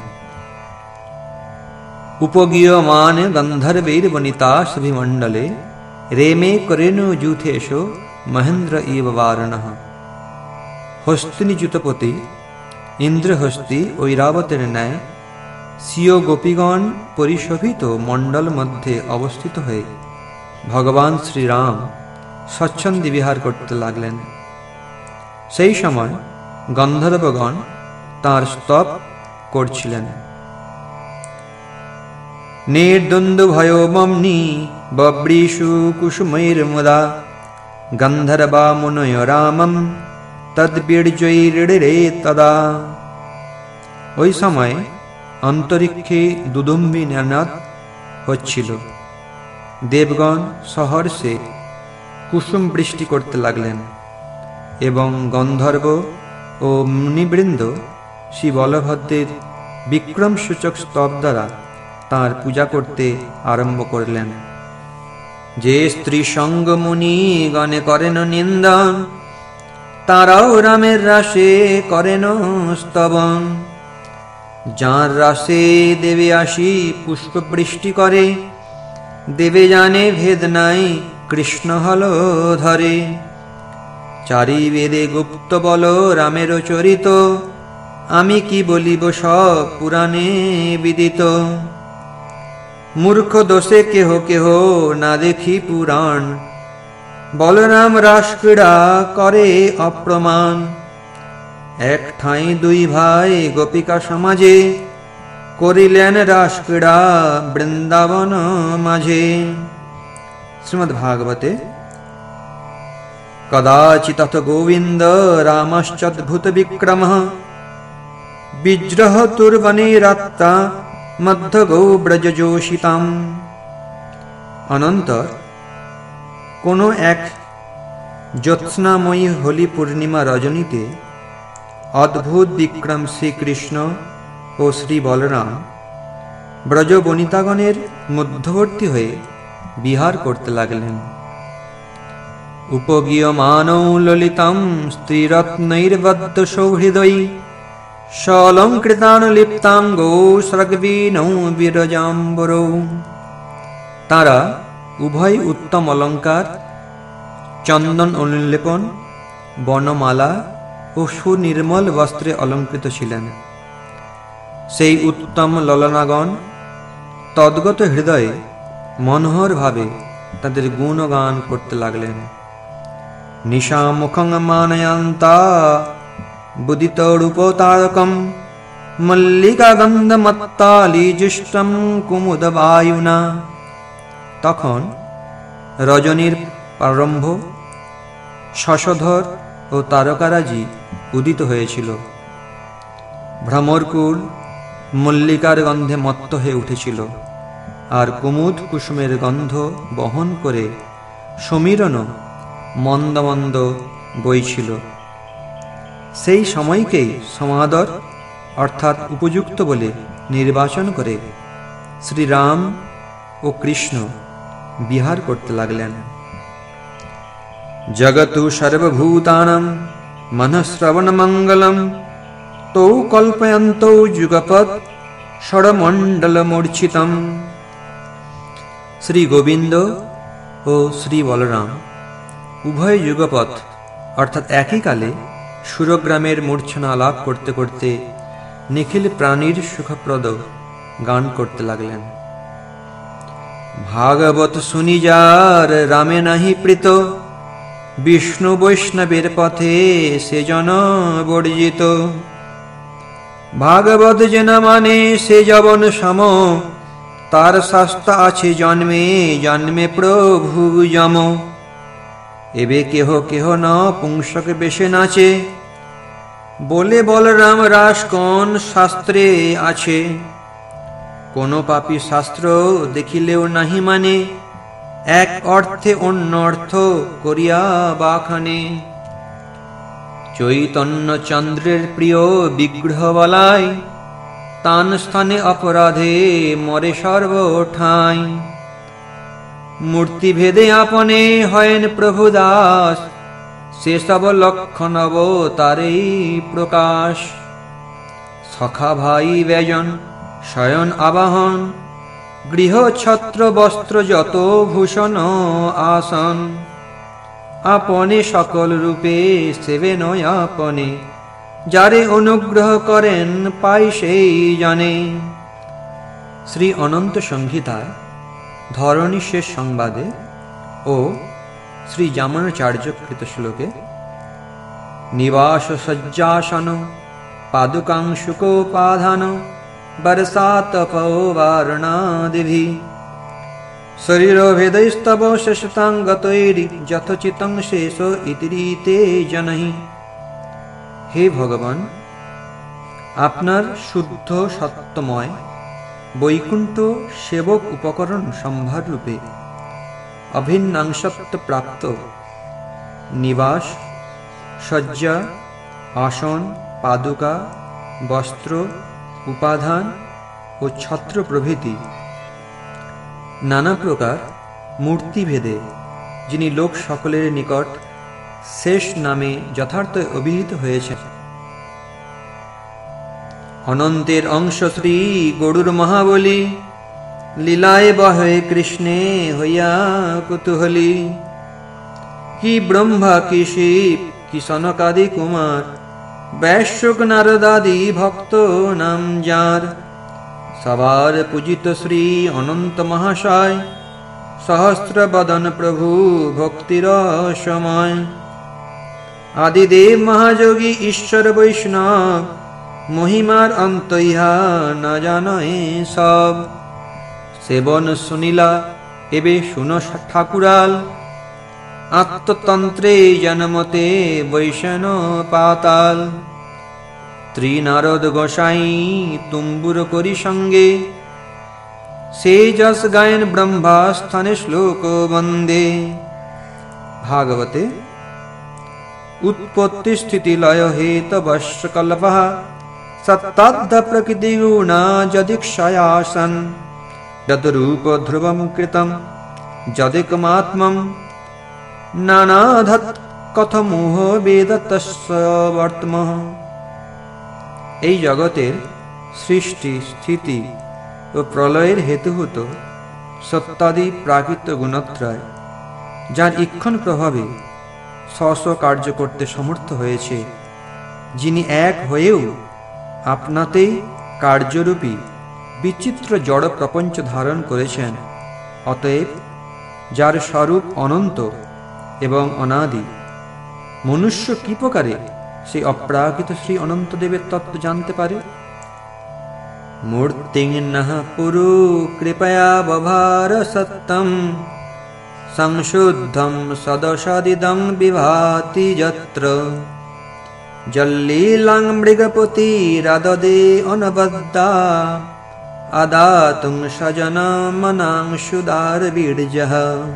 Speaker 1: উপগীয়মান গন্ধর্বৈর বনিতা সভিমণ্ডলে, রেমে করেণু যূথেশ মহেন্দ্র ইব বারণঃ। হস্তিনী যুতপতি ইন্দ্রহস্তি ঐরাবতের ন্যায় স্বীয় গোপীগণ পরিশোভিত মণ্ডল মধ্যে অবস্থিত হয়ে ভগবান শ্রীরাম স্বচ্ছন্দে বিহার করতে লাগলেন। সেই সময় গন্ধর্বগণ তাঁর স্তব করছিলেন। নির্দ্বন্দ্ব ভয় বম্নি বব্রীষু কুসুমৈর মুদা, গন্ধর্বা মুনয় রামম তদ্বীর্যৈরিড়ে তদা। ওই সময় অন্তরিক্ষে দুদুম্বি নাদ হচ্ছিল। দেবগণ সহর্ষে কুসুম বৃষ্টি করতে লাগলেন এবং গন্ধর্ব ও মুনিবৃন্দ শ্রী বলভদ্রের বিক্রমসূচক স্তব দ্বারা তাঁর পূজা করতে আরম্ভ করলেন। যে স্ত্রী সঙ্গ মুনি গণে করেন নিন্দন, তারাও রামের রাসে করেন স্তবন। যাঁর রাসে দেবে আসি পুষ্প বৃষ্টি করে, দেবে জানে ভেদ নাই কৃষ্ণ হল ধরে। চারি বেদে গুপ্ত বল রামের চরিত, আমি কি বলিব সব পুরাণে বিদিত। মূর্খ দোষে কেহ কেহ না দেখি পুরাণ, বলরাম রাস ক্রীড়া করে অপ্রমাণ। এক ঠাঁই দুই ভাই গোপিকা সমাজে, করিলেন রাস ক্রীড়া বৃন্দাবন মাঝে। শ্রীমদ্ ভাগবতে কদাচিৎ গোবিন্দ রামশ্চদ্ভুত বিক্রমঃ, বিজ্রহ তুর্বনে রাত্তা মধ্য গৌ ব্রজযোষিতাম। অনন্তর কোন এক জ্যোৎস্নাময়ী হোলি পূর্ণিমা রজনীতে অদ্ভুত বিক্রম শ্রীকৃষ্ণ ও শ্রী বলরাম ব্রজ বনিতাগণের মধ্যবর্তী হয়ে বিহার করতে লাগলেন। উপগীয়মানৌ ললিতাং স্ত্রীরত্নৈর্বদ্ধ সৌহৃদৈ, সলঙ্কৃতানুলিপ্তাঙ্গৌ স্রগ্বীণৌ বিরজাম্বরৌ। তারা উভয় উত্তম অলঙ্কার, চন্দন অনুলেপন, বনমালা ও সুনির্মল বস্ত্রে অলঙ্কৃত ছিলেন। সেই উত্তম ললনাগণ তদ্গত হৃদয়ে মনোহর ভাবে তাদের গুণগান করতে লাগলেন। নিশামুখং মানয়ন্তা বুদিত রূপতারকম, মল্লিকা গন্ধমত্তালিজুষ্টম কুমুদ বায়ুনা। তখন রজনীর প্রারম্ভ, শশধর ও তারকারাজি উদিত হয়েছিল। ভ্রমরকুল মল্লিকার গন্ধে মত্ত হয়ে উঠেছিল, আর কুমুদ কুসুমের গন্ধ বহন করে সমীরণ মন্দ মন্দ বইছিল। সেই সময়কেই সমাদর অর্থাৎ উপযুক্ত বলে নির্বাচন করে শ্রীরাম ও কৃষ্ণ বিহার করতে লাগলেন। জগতু সর্বভূতানাং মনঃশ্রবণ মঙ্গলম, তৌ কল্পয়ন্তৌ যুগপৎ ষড়মণ্ডল মূর্ছিতম। শ্রী গোবিন্দ ও শ্রী বলরাম উভয় যুগপৎ অর্থাৎ একই কালে সুরগ্রামের মূর্ছনা আলাপ করতে করতে নিখিল প্রাণীর সুখপ্রদ গান করতে লাগলেন। ভাগবত শুনি যার রামে নাহি প্রীত, বিষ্ণু বৈষ্ণবের পথে সে জন বর্জিত। ভাগবত যে না মানে সে যবন সম, তার শাস্তা আছে জন্মে জন্মে প্রভু যম। এবে কেহ কেহ ন পুংসক বেশে নাচে, বলে বলরাম রাস কোন শাস্ত্রে আছে। কোন পাপী শাস্ত্র দেখিলেও নাহি মানে, এক অর্থে অন্য অর্থ করিয়া বাখানে। চৈতন্য চন্দ্রের প্রিয় বিগ্রহ বলাই, তান স্থানে অপরাধে মরে সর্বঠাই। মূর্তিভেদে আপনে হয়েন প্রভু দাস, সেসব লক্ষণ অবতারেই প্রকাশ। সখা ভাই ব্যজন শয়ন আবাহন, গৃহ ছত্র বস্ত্র যত ভূষণ আসন। আপনে সকল রূপে সেবে নয় আপনে, যারে অনুগ্রহ করেন পাই সেই জানে। শ্রী অনন্ত সংহিতায় ধরণী শেষ সংবাদে ও শ্রী যামনাচার্যকৃত শ্লোকে নিবাস সজ্জাসন পাদুকাংশুকোপাধান বরসাতপৌবারণাদিভি শরীরভেদস্তব শেষতাঙ্গতৈরি যথোচিতং শেষ ইতিরিতে জনহি। হে ভগবান, আপনার শুদ্ধ সত্যময় বৈকুণ্ঠ সেবক উপকরণ সম্ভার রূপে অভিন্নাংশত্ব প্রাপ্ত নিবাস শয্যা, আসন, পাদুকা, বস্ত্র, উপাধান ও ছত্র প্রভৃতি নানা প্রকার মূর্তিভেদে যিনি লোক সকলের নিকট শেষ নামে যথার্থ অভিহিত হয়েছেন। অনন্তের অংশ শ্রী গরুর মহাবলী, লীলায় বহে কৃষ্ণে হইয়া কুতূহলী। কি ব্রহ্মা, কি শিব, কি সনকাদি কুমার, বৈশ্যক নারদাদি ভক্ত নাম যার। সবার পূজিত শ্রী অনন্ত মহাশয়, সহস্র বদন প্রভু ভক্তির সময়। আদিদেব মহাযোগী ঈশ্বর বৈষ্ণব, মহিমার অন্ত ইহা না জানয় সব। সেবন শুনিলা এবে শুনো ঠাকুরাল, আত্মতন্ত্রে জনমতে বৈষ্ণ পাতাল। ত্রিনারদ গোসাই তুম্বুর করি সঙ্গে, সে যশ গায়ন ব্রহ্মা স্থানে শ্লোক বন্দে। ভাগবতে উৎপত্তি স্থিতি লয় হেতবশ্চ কল্পঃ, সত্তাদ্ধ প্রকৃতি গুণা যদিক্ষয়াসন। যদ্রূপ ধ্রুবম কৃতম যদিকমাত্মম, নানাধৎ কথমোহ বেদ তস্য বর্তমঃ। এই জগতের সৃষ্টি, স্থিতি ও প্রলয়ের হেতুভূত সত্যাদি প্রাকৃত গুণত্রয়, যার ইক্ষণ প্রভাবে স্ব স্ব কার্য করতে সমর্থ হয়েছে, যিনি এক হয়েও আপনাতেই কার্যরূপী বিচিত্র জড় প্রপঞ্চ ধারণ করেছেন, অতএব যার স্বরূপ অনন্ত এবং অনাদি, মনুষ্য কি প্রকারে সেই অপ্রাকৃত শ্রী অনন্তদেবের তত্ত্ব জানতে পারে? মূর্তিং নঃ পুরু কৃপয়া বভার সত্যম, সংশুদ্ধম সদসদিদং বিভাতি যত্র। জল্লীলাং মৃগপতিরাদদে অনবদ্যা, আদাতুং স্বজনমনাং সুদার বীর্যঃ।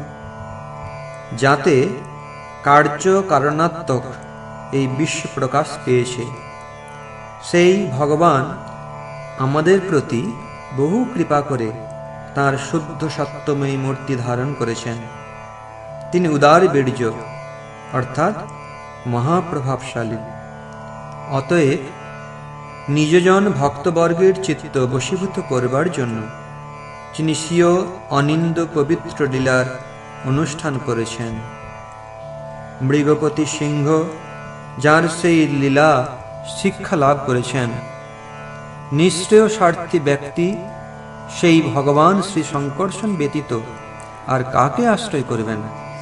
Speaker 1: যাতে কার্য কারণাত্মক এই বিশ্ব প্রকাশ পেয়েছে, সেই ভগবান আমাদের প্রতি বহু কৃপা করে তাঁর শুদ্ধ সত্যময়ী মূর্তি ধারণ করেছেন। তিনি উদার বীর্য অর্থাৎ মহাপ্রভাবশালী। অতএব নিজজন ভক্তবর্গের চিত্ত বশীভূত করবার জন্য যিনি স্বীয় অনিন্দ পবিত্র লীলার অনুষ্ঠান করেছেন। মৃগপতি সিংহ যার সেই লীলা শিক্ষা লাভ করেছেন, নিঃশ্রেয় স্বার্থী ব্যক্তি সেই ভগবান শ্রী শঙ্কর্ষণ ব্যতীত আর কাকে আশ্রয় করবেন?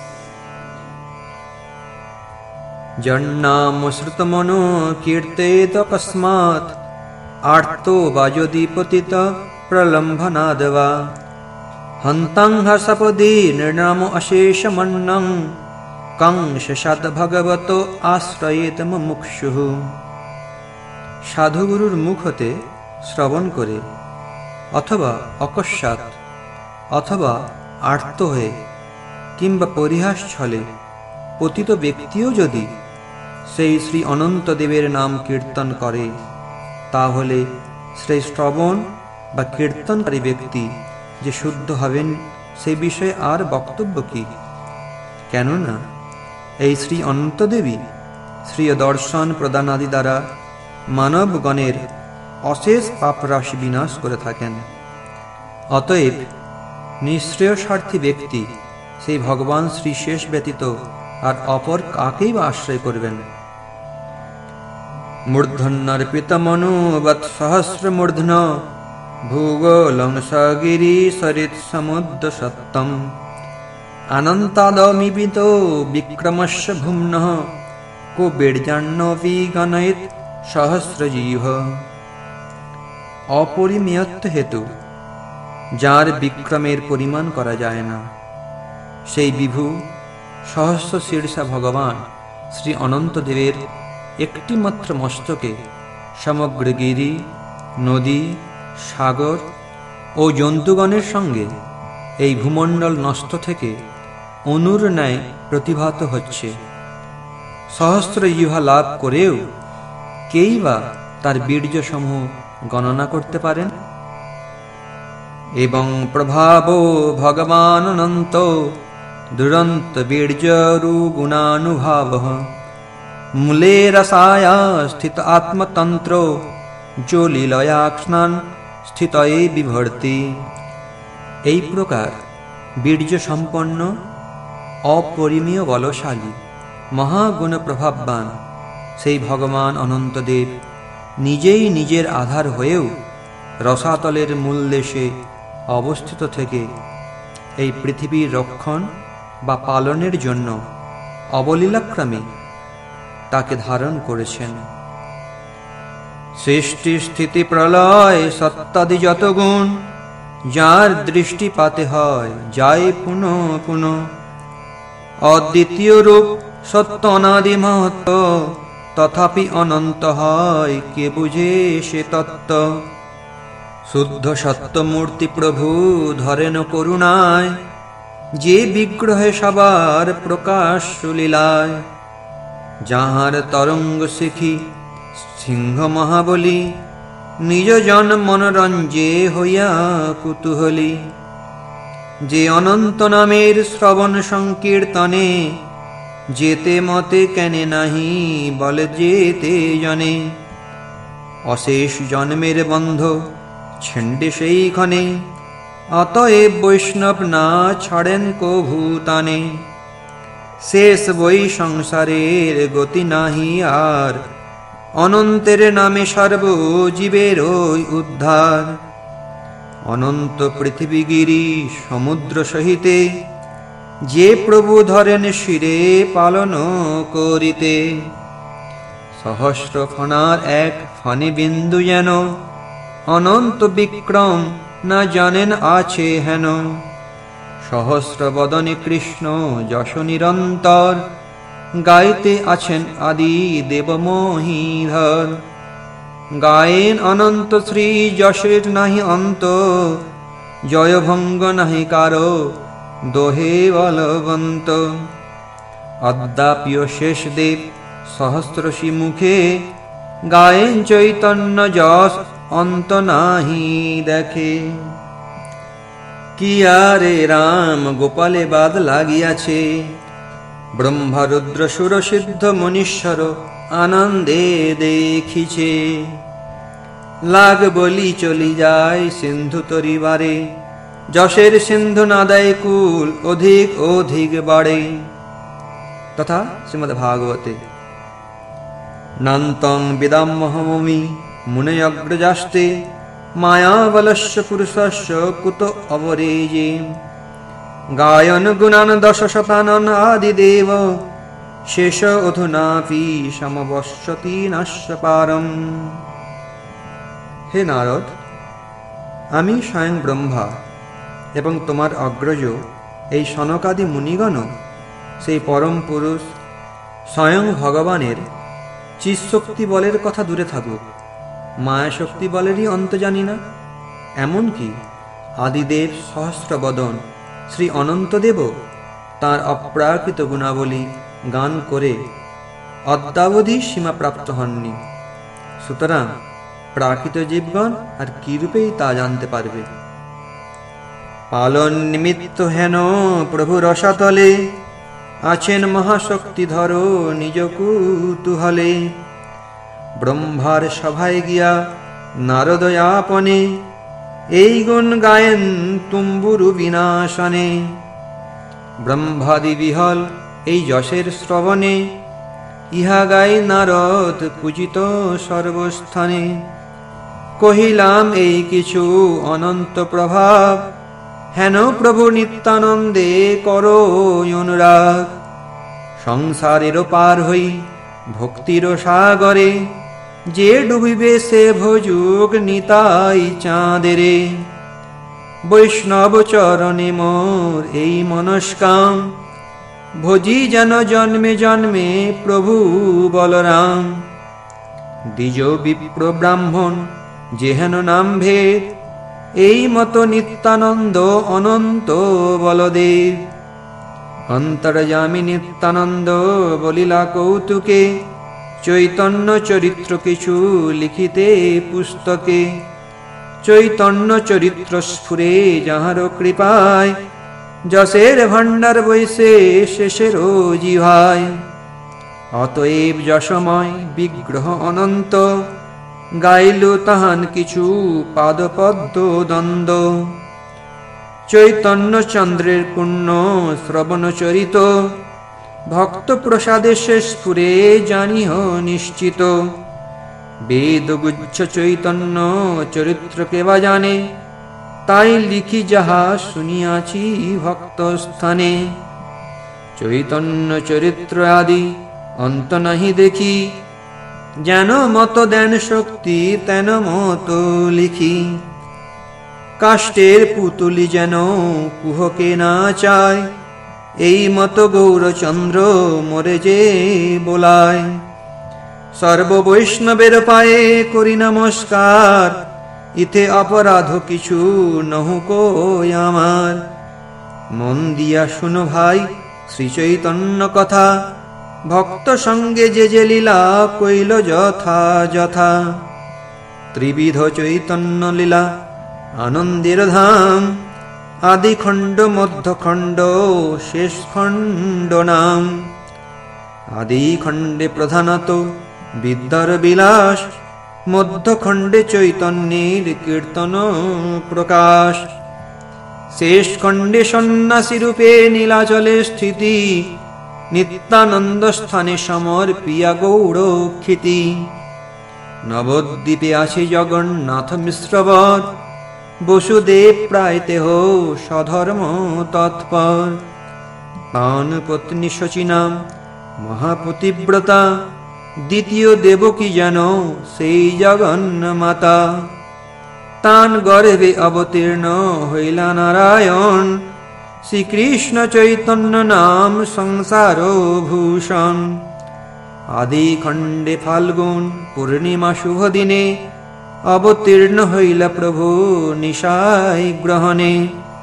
Speaker 1: জন্নাম শ্রুতমনো কীর্তেত কস্মাৎ, আর্তো বা যদি পতিত প্রলম্ভনাদ বা। হন্তাং হসপদি নির্নাম অশেষমন্নং, কংস সদ ভগবত আশ্রয়েত মুমুক্ষুঃ। সাধুগুরুর মুখ হতে শ্রবণ করে অথবা অকস্মাৎ অথবা আর্ত হয়ে কিংবা পরিহাস ছলে পতিত ব্যক্তিও যদি সেই শ্রী অনন্তদেবের নাম কীর্তন করে, তাহলে সেই শ্রবণ বা কীর্তনকারী ব্যক্তি যে শুদ্ধ হবেন সে বিষয়ে আর বক্তব্য কি? কেননা এই শ্রী অনন্তদেবী শ্রীয় দর্শন প্রদানাদি দ্বারা মানবগণের অশেষ পাপরাশি বিনাশ করে থাকেন। অতএব নিঃশ্রেয় স্বার্থী ব্যক্তি সেই ভগবান শ্রী শেষ ব্যতীত আর অপর কাকেই বা আশ্রয় করবেন? মূর্ধন্যর্পিত মনোবৎ সহস্র মূর্ধন, ভূগোলং সগিরি সরিৎ সমুদ্র সত্তম। অনন্তাদমিবিত বিক্রমস্য ভুম্নঃ, কো বীর্যান্নপি গণয়িত সহস্রজীব। অপরিমেয়ত্ব হেতু যার বিক্রমের পরিমাণ করা যায় না, সেই বিভু সহস্র শীর্ষা ভগবান শ্রী অনন্তদেবের একটি মাত্র মস্তকে সমগ্র গিরি, নদী, সাগর ও জন্তুগণের সঙ্গে এই ভূমণ্ডল নষ্ট থেকে অনুর ন্যায় প্রতিভাত হচ্ছে। সহস্র জিহ্বা লাভ করেও কেই বা তার বীর্য সমূহ গণনা করতে পারেন? এবং প্রভাব ভগবান অনন্ত দুরন্ত বীর্যরু গুণানুভাব মূলে রসায়া স্থিত আত্মতন্ত্র যো লীলয়াক্ষ্ণান স্থিত বিভর্তি। এই প্রকার বীর্য সম্পন্ন অপরিমেয় বলশালী মহাগুণ প্রভাববান সেই ভগবান অনন্তদেব নিজেই নিজের আধার হয়েও রসাতলের মূল দেশে অবস্থিত থেকে এই পৃথিবীর রক্ষণ বা পালনের জন্য অবলীলাক্রমে তাকে ধারণ করেছেন। সৃষ্টি স্থিতি প্রলয় সত্যাদি যত গুণ যার দৃষ্টিপাতে হয় যায় পুনঃ পুনঃ। অদ্বিতীয় রূপ সত্য অনাদি মহত্ব তথাপি অনন্ত হয় কে বুঝে সে তত্ত্ব। শুদ্ধ সত্যমূর্তি প্রভু ধরেন করুণায় যে বিগ্রহে সবার প্রকাশ লীলায়। যাহার তরঙ্গ শিখি সিংহ মহাবলী নিজ জন মনোরঞ্জে হইয়া কুতূহলী। যে অনন্ত নামের শ্রবণ সংকীর্তনে যেতে মতে কেনে নাহি বলে যেতে জনে। অশেষ জন্মের বন্ধ ছেন্ডে সেই ক্ষণে অতএব বৈষ্ণব না ছাড়েন কভু তানে। শেষ বই সংসারের গতি নাহি আর অনন্তের নামে সর্বজীবের উদ্ধার। অনন্ত পৃথিবীগিরি সমুদ্র সহিতে যে প্রভু ধরেন শিরে পালন করিতে। সহস্র ফণার এক ফণি বিন্দু যেন অনন্ত বিক্রম না জানেন আছে হেন। সহস্র বদনে কৃষ্ণ যশ নিরন্তর গাইতে আছেন আদি দেব মহীধর। গায়েন অনন্ত শ্রী যশের নাহি অন্ত জয়ভঙ্গ নাহি কারো দোহে বলবন্ত। অদ্যাপিও শেষ দেব সহস্রশী মুখে গায়েন চৈতন্য যশ অন্ত নাহি দেখে। কি আরে রাম গোপালে বাদ লাগিয়াছে ব্রহ্মা রুদ্র সুর সিদ্ধ মনীশ্বর আনন্দে দেখিছে। লাগ বলি চলি যায় সিন্ধু তরিবারে যশের সিন্ধু নাদায় কুল অধিক অধিক বাড়ে। তথা শ্রীমদ্ ভাগবতে নান্তং বিদাম্মহমি মুনে অগ্রজাস্তে মায়াবলস্য পুরুষস্য কুত অবরেজে। গায়ন গুণান দশ শতানন আদিদেব শেষ অধুনাপি সমবশ্যতি নাস্য পারম। হে নারদ, আমি স্বয়ং ব্রহ্মা এবং তোমার অগ্রজ এই সনকাদি মুনিগণ সেই পরম পুরুষ স্বয়ং ভগবানের চিৎশক্তি বলের কথা দূরে থাকুক, মায়াশক্তি বলেরই অন্ত জানি না। এমনকি আদিদেব সহস্র বদন শ্রী অনন্তদেব তাঁর অপ্রাকৃত গুণাবলী গান করে অদ্যাবধি সীমাপ্রাপ্ত হননি। সুতরাং প্রাকৃত জীবগণ আর কি রূপেই তা জানতে পারবে। পালন নিমিত্ত হেন প্রভু রসাতলে আছেন মহাশক্তিধর নিজ কুতূহলে। ব্রহ্মার সভায় গিয়া নারদ আপনে এই গুণ গায়েন তুম্বুরু বিনাশনে। ব্রহ্মাদি বিহল এই যশের শ্রবণে ইহা গায় নারদ পূজিত সর্বস্থানে। কহিলাম এই কিছু অনন্ত প্রভাব হেন প্রভু নিত্যানন্দে করো অনুরাগ। সংসারেরও পার হই ভক্তির সাগরে যে ডুবিবে সে ভোজুক নিতাই চাঁদেরে। বৈষ্ণব চরণে মোর এই মনস্কাম ভোজি যেন জন্মে জন্মে প্রভু বলরাম। দ্বিজ বিপ্র ব্রাহ্মণ যেহেন নাম ভেদ এই মত নিত্যানন্দ অনন্ত বলদেব। অন্তর্যামী নিত্যানন্দ বলিলা কৌতুকে, চৈতন্য চরিত্র কিছু লিখিতে পুস্তকে। চৈতন্য চরিত্র স্ফুরে যাহার কৃপায়, যশের ভাণ্ডার বৈশে শেষের জিহায়। অতএব যশময় বিগ্রহ অনন্ত, গাইল তাহান কিছু পাদপদ্ম দ্বন্দ্ব। চৈতন্য চন্দ্রের পুণ্য শ্রবণ চরিত, ভক্ত প্রসাদে শেষ স্ফুরে জানিহ নিশ্চিত। বেদগুচ্ছ চৈতন্য চরিত্র কেবা জানে, তাই লিখি যাহা শুনিয়াছি ভক্ত স্থানে। চৈতন্য চরিত্র আদি অন্ত নাহি দেখি, যেন মত দেন শক্তি তেন মত লিখি। কাষ্টের পুতুলি যেন কুহকে না চায়, এই মত গৌরচন্দ্র মোরে যে বোলায়। সর্ব বৈষ্ণবের পায়ে করি নমস্কার, ইতে অপরাধ কিছু নহুক আমার। মন দিয়া শুনো ভাই শ্রী চৈতন্য কথা, ভক্ত সঙ্গে যে যে লীলা কইল যথা যথা। ত্রিবিধ চৈতন্য লীলা আনন্দের ধাম, আদি খণ্ড মধ্য খণ্ড শেষ খণ্ড নাম। আদি খণ্ডে প্রধানত বিদ্যার বিলাস, মধ্য খণ্ডে চৈতন্যের কীর্তন প্রকাশ। শেষ খণ্ডে সন্ন্যাসী রূপে নীলাচলে স্থিতি, নিত্যানন্দ স্থানে সমর্পিয়া গৌর খ্যাতি। নবদ্বীপে আছে জগন্নাথ মিশ্রবর, বসুদেব প্রায় তেহ স্বধর্ম তৎপর। পান পত্নী শচীনাম মহাপতিব্রতা, দ্বিতীয় দেবকী যেন সেই জগন্মাতা। তান গর্ভে অবতীর্ণ হইলা নারায়ণ, শ্রীকৃষ্ণ চৈতন্য নাম সংসার ভূষণ। আদি খণ্ডে ফাল্গুন পূর্ণিমা শুভ দিনে, অবতীর্ণ হইলা প্রভু নিশায় গ্রহণে।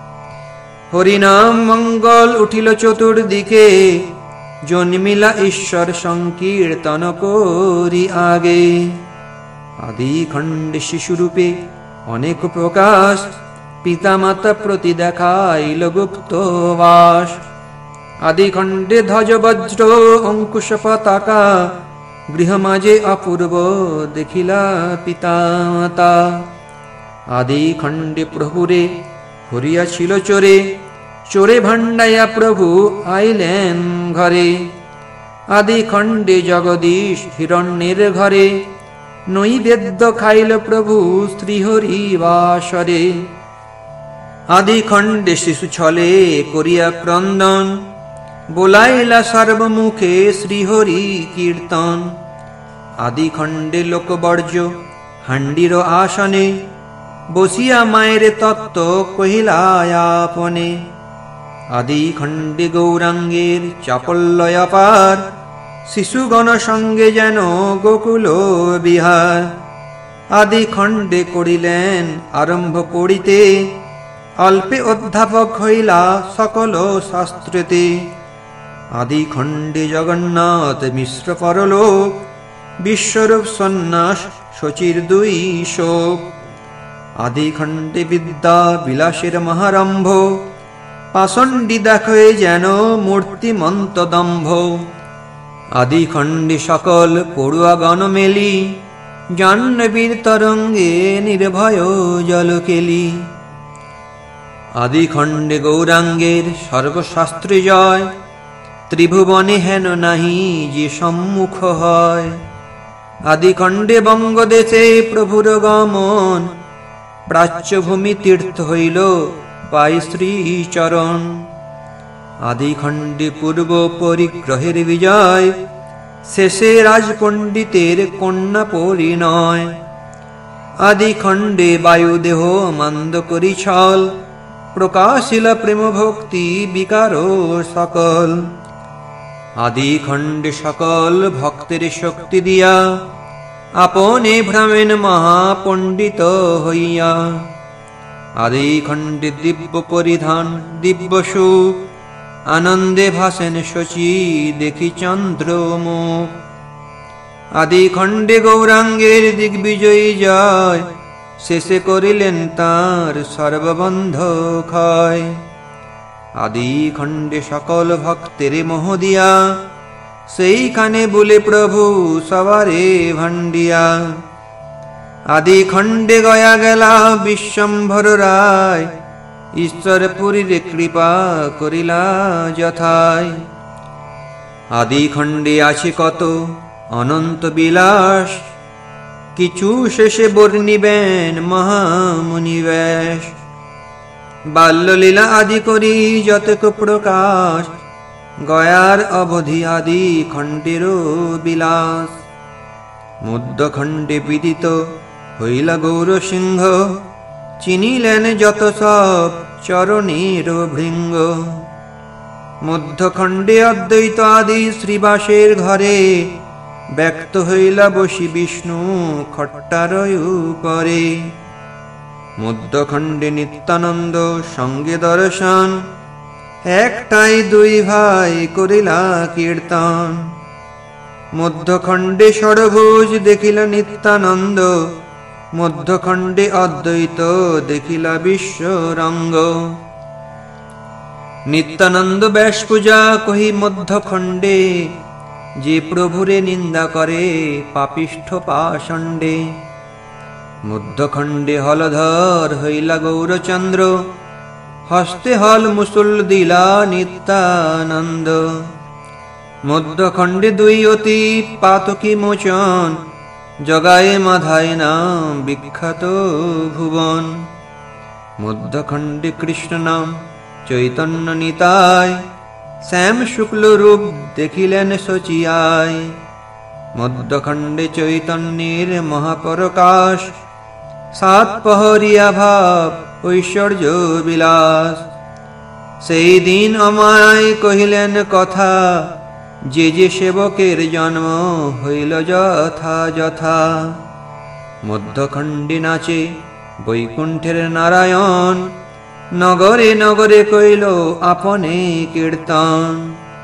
Speaker 1: হরিনাম মঙ্গল উঠিল চতুর্দিকে, জন্মিলা ঈশ্বর সংকীর্তন করি আগে। আদি খণ্ডে শিশুরূপে অনেক প্রকাশ, পিতা মাতা প্রতি দেখাইল গুপ্ত বাস। আদি খণ্ডে ধ্বজ বজ্র অঙ্কুশ পতাকা, গৃহ মাঝে অপূর্ব দেখিলা পিতা মাতা। আদি খণ্ডে প্রভুরে হরিয়াছিল চোরে, চোরে ভাণ্ডাইয়া প্রভু আইলেন ঘরে। আদি খণ্ডে জগদীশ হিরণ্যের ঘরে, নৈবেদ্য খাইল প্রভু শ্রীহরি বাসরে। আদি খণ্ডে শিশু ছলে করিয়া ক্রন্দন, বোলাইলা সর্বমুখে শ্রীহরি কীর্তন। আদি খণ্ডে লোকবর্জ্য হান্ডির আসনে, বসিয়া মায়ের তত্ত্ব কহিলায়াপনে। আদি খণ্ডে গৌরাঙ্গের চাপল্যয় পার, শিশুগণ সঙ্গে যেন গোকুল বিহার। আদি খণ্ডে করিলেন আরম্ভ পড়িতে, অল্পে অধ্যাপক হইলা সকল শাস্ত্রেতে। আদি খণ্ডে জগন্নাথ মিশ্র পরলোক, বিশ্বরূপ সন্ন্যাস শচীর দুই শোক। আদি খণ্ডে বিদ্যা বিলাসের মহারম্ভ, পাষণ্ডী দেখে যেন মূর্তিমন্ত দম্ভ। আদি খণ্ডে সকল পড়ুয়াগণ মেলি, জাহ্নবীর তরঙ্গে নির্ভয় জল কেলি। আদি খণ্ডে গৌরাঙ্গের সর্বশাস্ত্রে জয়, ত্রিভুবনে হেন নাহি যে সম্মুখ হয়। আদি খণ্ডে বঙ্গদেশে প্রভুর গমন, প্রাচ্যভূমি তীর্থ হইল পাই শ্রীচরণ। আদি খণ্ডে পূর্ব পরিগ্রহের বিজয়, শেষে রাজপণ্ডিতের কন্যা পরিণয়। আদি খণ্ডে বায়ুদেহ মন্দ করি ছল, প্রকাশিল প্রেম ভক্তি বিকার সকল। আদি খণ্ডে সকল ভক্তের শক্তি দিয়া, আপনে ভ্রমেন মহাপণ্ডিত হইয়া। আদি খণ্ডে দিব্য পরিধান দিব্য সুখ, আনন্দে ভাসেন শচী দেখি চন্দ্রমুখ। আদি খণ্ডে গৌরাঙ্গের দিগ্বিজয়ী জয়, শেষে করিলেন তাঁর সর্ববন্ধ ক্ষয়। আদি খণ্ডে সকল ভক্তের মোহ দিয়া, সেইখানে বলে প্রভু সবারে ভান্ডিয়া। আদি খণ্ডে গয়া গেলা বিশ্বম্ভর রায়, ঈশ্বর পুরীর কৃপা করিলা যথায়। আদি খণ্ডে আছে কত অনন্ত বিলাস, কিছু শেষে বর্ণিবেন মহামুনি ব্যাস। বাল্যলীলা আদি করি যতক প্রকাশ, গয়ার অবধি আদি খণ্ডের বিলাস। মধ্যখণ্ডে বিদিত হইলা গৌর সিংহ, চিনিলেন যত সব চরণের ভৃঙ্গ। মধ্যখণ্ডে অদ্বৈত আদি শ্রীবাসের ঘরে, ব্যক্ত হইলা বসি বিষ্ণু খট্টারয় উপরে। মধ্যখণ্ডে নিত্যানন্দ সঙ্গে দর্শন, একটাই দুই ভাই করিলা কীর্তন। মধ্যখণ্ডে ষড়ভুজ দেখিলা নিত্যানন্দ, মধ্যখণ্ডে অদ্বৈত দেখিলা বিশ্বরঙ্গ। নিত্যানন্দ ব্যাস পূজা কহি মধ্যখণ্ডে, যে প্রভুরে নিন্দা করে পাপিষ্ঠ পাষণ্ডে। মধ্যখণ্ডে হলধর হইলা গৌরচন্দ্র, হস্তে হল মুসল দিলা নিত্যানন্দ। মধ্যখণ্ডে দুই অতি পাতকী মোচন, জগায়ে মাধায় নাম বিখ্যাত ভুবন। মধ্যখণ্ডে কৃষ্ণ নাম চৈতন্য নিতায়, শ্যাম শুক্ল রূপ দেখিলেন শচিয়ায়। মধ্যখণ্ডে চৈতন্যের মহাপরকাশ, সাত পহরিয়া ভাব ঐশ্বর্য বিলাস। সেই দিন আমায় কহিলেন কথা, যে যে সেবকের জন্ম হইল যথা যথা। মধ্যখণ্ডে নাচে বৈকুণ্ঠের নারায়ণ, নগরে নগরে কইল আপনে কীর্তন।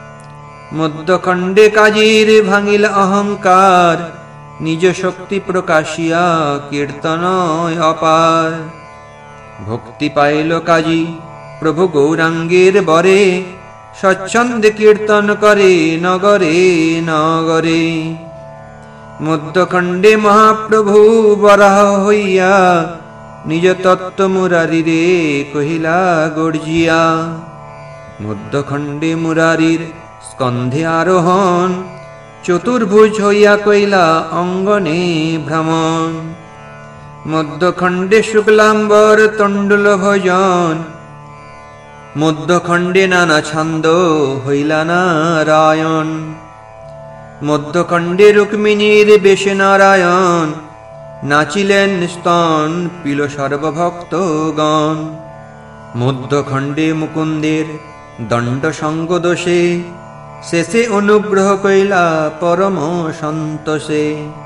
Speaker 1: মধ্যখণ্ডে কাজীর ভাঙিল অহংকার, নিজ শক্তি প্রকাশিয়া কীর্তন অপার। ভক্তি পাইল কাজী প্রভু গৌরাঙ্গের বরে, স্বচ্ছন্দে কীর্তন করে নগরে নগরে। মধ্যখণ্ডে মহাপ্রভু বরাহ হইয়া, নিজ তত্ত্ব মুরারিরে কহিলা গর্জিয়া। মধ্যখণ্ডে মুরারির স্কন্ধে আরোহণ, চতুর্ভুজ হইয়া কইলা অঙ্গনে ভ্রমণ। মধ্যখণ্ডে শুক্লাম্বর তণ্ডুল ভজন, মধ্যখণ্ডে নানা ছন্দ হইলা নারায়ণ। মধ্যখণ্ডে রুক্মিণীর বেশে নারায়ণ, নাচিলেন স্তন পিল সর্বভক্তগণ। মধ্যখণ্ডে মুকুন্দের দণ্ড সঙ্গ দোষে, শেষে অনুগ্রহ কইলা পরম সন্তোষে।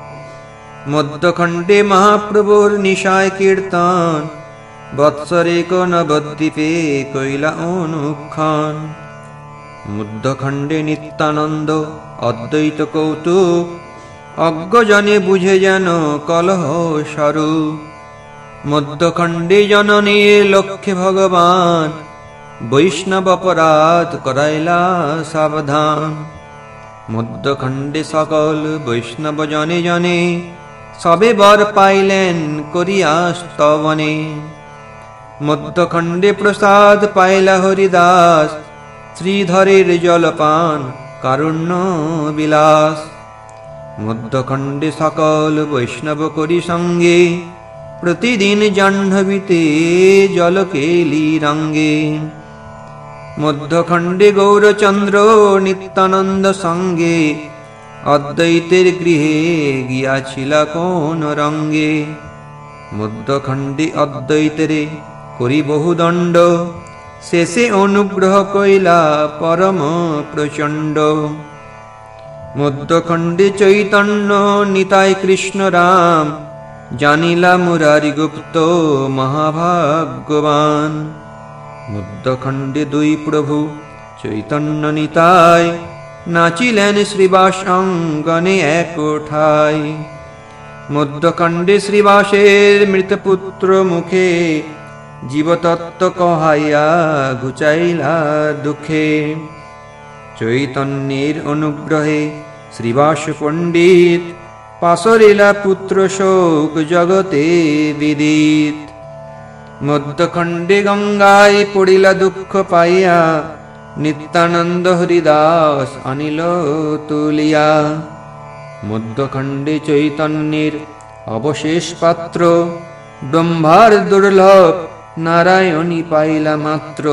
Speaker 1: মধ্যখণ্ডে মহাপ্রভুর নিশায় কীর্তন, বৎসরেক নবদ্বীপে কইলা অনুক্ষণ। মধ্যখণ্ডে নিত্যানন্দ অদ্বৈত কৌতুক, অজ্ঞজনে বুঝে যেন কলহ স্বরূপ। মধ্যখণ্ডে জননী লক্ষ্যে ভগবান, বৈষ্ণব অপরাধ করাইলা সাবধান। মধ্যখণ্ডে সকল বৈষ্ণব জনে জনে, সবে বর পাইলেন করিয়া স্তবনে। মধ্যখণ্ডে প্রসাদ পাইলা হরিদাস, শ্রীধরের জলপান কারুণ্য বিলাস। মধ্যখণ্ডে সকল বৈষ্ণব করি সঙ্গে, প্রতিদিন জাহ্নবীতে জল কেলি রঙ্গে। মধ্যখণ্ডে গৌরচন্দ্র নিত্যানন্দ সঙ্গে, অদ্বৈতের গৃহে গিয়াছিল কোন রঙ্গে। মধ্যখণ্ডে অদ্বৈতেরে করি বহুদণ্ড, শেষে অনুগ্রহ কইলা পরম প্রচণ্ড। মধ্যখণ্ডে চৈতন্য নিতাই কৃষ্ণ রাম, জানিলা মুরারি গুপ্ত মহাভাগ্যবান। মধ্যখণ্ডে দুই প্রভু
Speaker 2: চৈতন্য নিতাই নাচিলেন শ্রীবাস অঙ্গনে একঠাই। মধ্যখণ্ডে শ্রীবাসের মৃতপুত্র মুখে জীবতত্ত্ব কহাইয়া ঘুচাইলা দুঃখে। চৈতন্যের অনুগ্রহে শ্রীবাস পণ্ডিত পাশরিলা পুত্র শোক জগতে বিদিত। মধ্যখণ্ডে গঙ্গায় পড়িলা দুঃখ পাইয়া নিত্যানন্দ হরিদাস আনিল তুলিয়া। মধ্যখণ্ডে চৈতন্যের অবশেষ পাত্র ব্রহ্মার দুর্লভ নারায়ণী পাইলা মাত্র।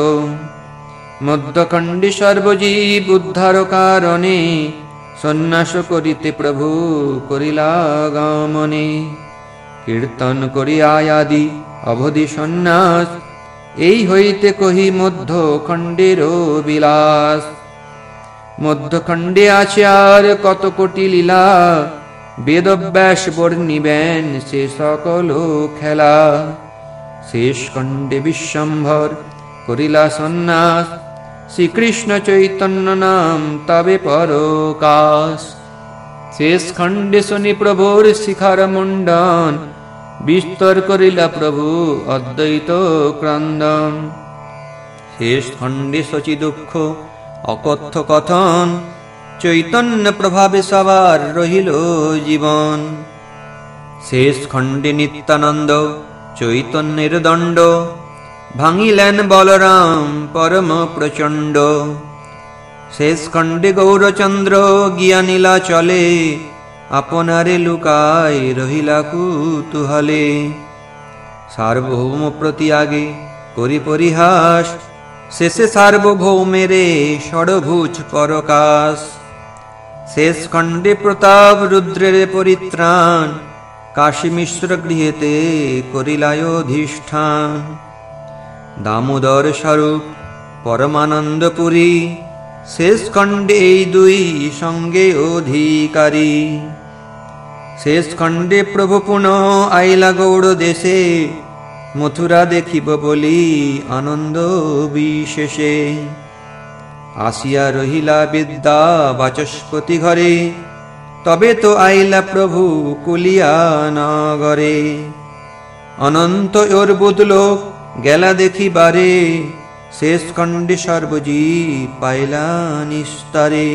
Speaker 2: মধ্যখণ্ডে সর্বজীব উদ্ধার কারণে সন্ন্যাস করিতে প্রভু করিলা গমনে। কীর্তন করিয়া আদি অবধি সন্ন্যাস এই হইতে কহি মধ্যখণ্ডের বিলাস। মধ্যখণ্ডে আছে আর কত কোটি লীলা বেদব্যাস বর্ণিবেন সে সকল খেলা। শেষ খণ্ডে বিশ্বম্ভর করিলা সন্ন্যাস শ্রীকৃষ্ণ চৈতন্য নাম তবে পরকাশ। শেষ খণ্ডে শনি প্রভুর শিখার মুন্ডন বিস্তর করিলা প্রভু অদ্বৈত ক্রন্দন। শেষ খণ্ডে শচী দুঃখ অকথ্য কথন চৈতন্য প্রভাবে সবার রহিল জীবন। শেষ খণ্ডে নিত্যানন্দ চৈতন্যের দণ্ড ভাঙিলেন বলরাম পরম প্রচণ্ড। শেষ খণ্ডে গৌরচন্দ্র গিয়ানীলা চলে আপনারে লুকায় রহিলা কুতুহলে। সার্বভৌম প্রতি আগে করি পরিহাস শেষে সার্বভৌমেরে ষড়ভুজ পরকাশ। শেষ খণ্ডে প্রতাপ রুদ্রের পরিত্রাণ কাশী মিশ্র গৃহেতে করিলায় অধিষ্ঠান। দামোদর স্বরূপ পরমানন্দপুরী শেষ খণ্ডে এই দুই সঙ্গে অধিকারী। শেষ খণ্ডে প্রভু পুনঃ আইলা গৌড় দেশে মথুরা দেখিব বলি আনন্দ বিশেষে। আসিয়া রহিলা বিদ্যা বাচস্পতি ঘরে তবে তো আইলা প্রভু কুলিয়া নগরে। অনন্ত ওর বুদলোক গেলা দেখিবারে শেষ খণ্ডে সর্বজীব পাইলা নিস্তারে।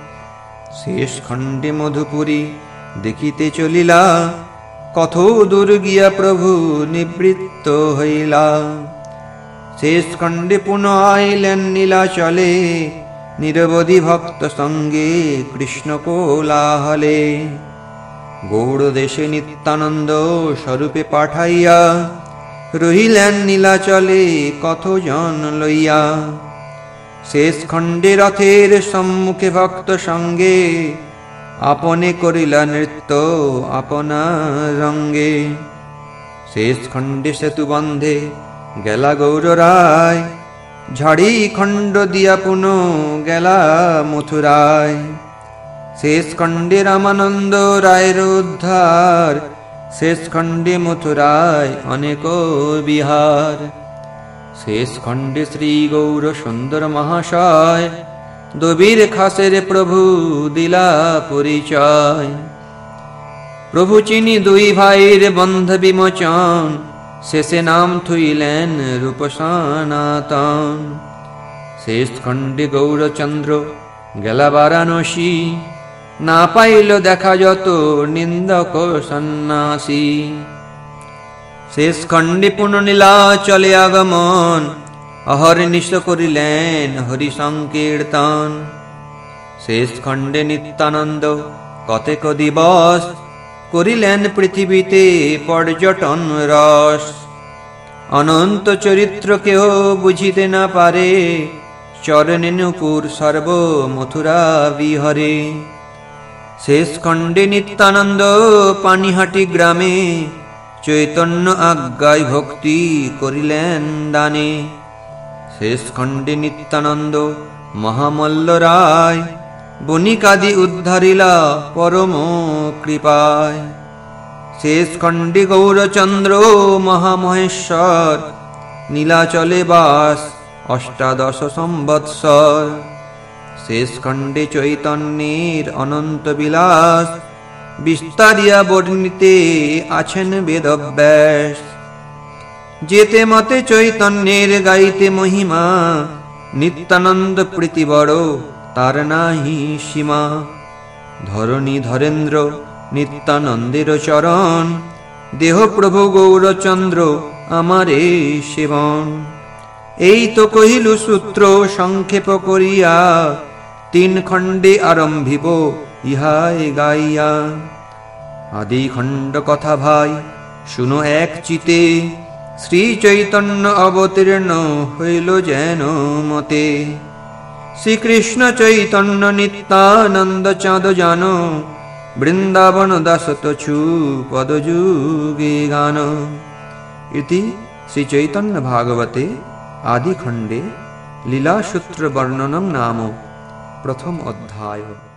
Speaker 2: শেষ খণ্ডে মধুপুরী দেখিতে চলিলা কত দূর গিয়া প্রভু নিবৃত্ত হইলা। শেষ খণ্ডে পুনঃ আইলেন নীলাচলে নিরবধি ভক্ত সঙ্গে কৃষ্ণ কোলাহলে। গৌড় দেশে নিত্যানন্দ স্বরূপে পাঠাইয়া রহিলেন নীলাচলে কত জন লইয়া। শেষ খণ্ডে রথের সম্মুখে ভক্ত সঙ্গে আপনে করিলা নৃত্য আপনা রঙ্গে। শেষ খণ্ডে সেতু বন্ধে গেলা গৌর রায় ঝাড়ি খণ্ড দিয়া পুনঃ গেলা মথুরায়। শেষ খণ্ডে রামানন্দ রায়ের উদ্ধার শেষ খণ্ডে মথুরায় অনেক বিহার। শেষ খণ্ডে শ্রী গৌর সুন্দর মহাশয় দবির খাসের প্রভু দিলা পরিচয়। প্রভু চিনি দুই ভাইয়ের বন্ধ বিমোচন শেষে নাম থুইলেন রূপ সনাতন। শেষ খণ্ডে গৌরচন্দ্র গেলা বারাণসী না পাইল দেখা যত নিন্দক সন্ন্যাসী। শেষ খণ্ডে পুনঃনীলা চলে আগমন অহর্নিশ করিলেন হরি সংকীর্তন। শেষ খণ্ডে নিত্যানন্দ কতেক দিবস করিলেন পৃথিবীতে পর্যটন রস। অনন্ত চরিত্র কেহ বুঝিতে না পারে চরণে নূপুর সর্ব মথুরা বিহরে। শেষ খণ্ডে নিত্যানন্দ পানিহাটি গ্রামে চৈতন্য আজ্ঞায় ভক্তি করিলেন দানে। শেষ খণ্ডে নিত্যানন্দ মহামল্ল রায় বণিকাদি উদ্ধারিলা পরম কৃপায়। শেষ খণ্ডে গৌরচন্দ্র মহামহেশ্বর নীলাচলে বাস অষ্টাদশ সম্বৎসর। শেষ খণ্ডে চৈতন্যের অনন্ত বিলাস বিস্তারিয়া বর্ণিতে আছেন বেদব্যাস। যেতে মতে চৈতন্যের গাইতে মহিমা, নিত্যানন্দ প্রীতি বড় তার নাহি সীমা। ধরণী ধরেন্দ্র নিত্যানন্দের চরণ, দেহ প্রভু গৌরচন্দ্র আমারে সেবন। এই তো কহিলু সূত্র সংক্ষেপ করিয়া, তিন খণ্ডে আরম্ভিব ইহাই গাইয়া। আদি খণ্ড কথা ভাই শুনো এক চিতে, শ্রী চৈতন্য অবতীর্ণ হইল যেন মতে। শ্রীকৃষ্ণ চৈতন্য নিত্যানন্দ চাঁদ জান, বৃন্দাবন দাসতছু পদযুগে গান। ইতি শ্রী চৈতন্য ভাগবতে আদি খণ্ডে লীলাসূত্র বর্ণনং নাম প্রথম অধ্যায়।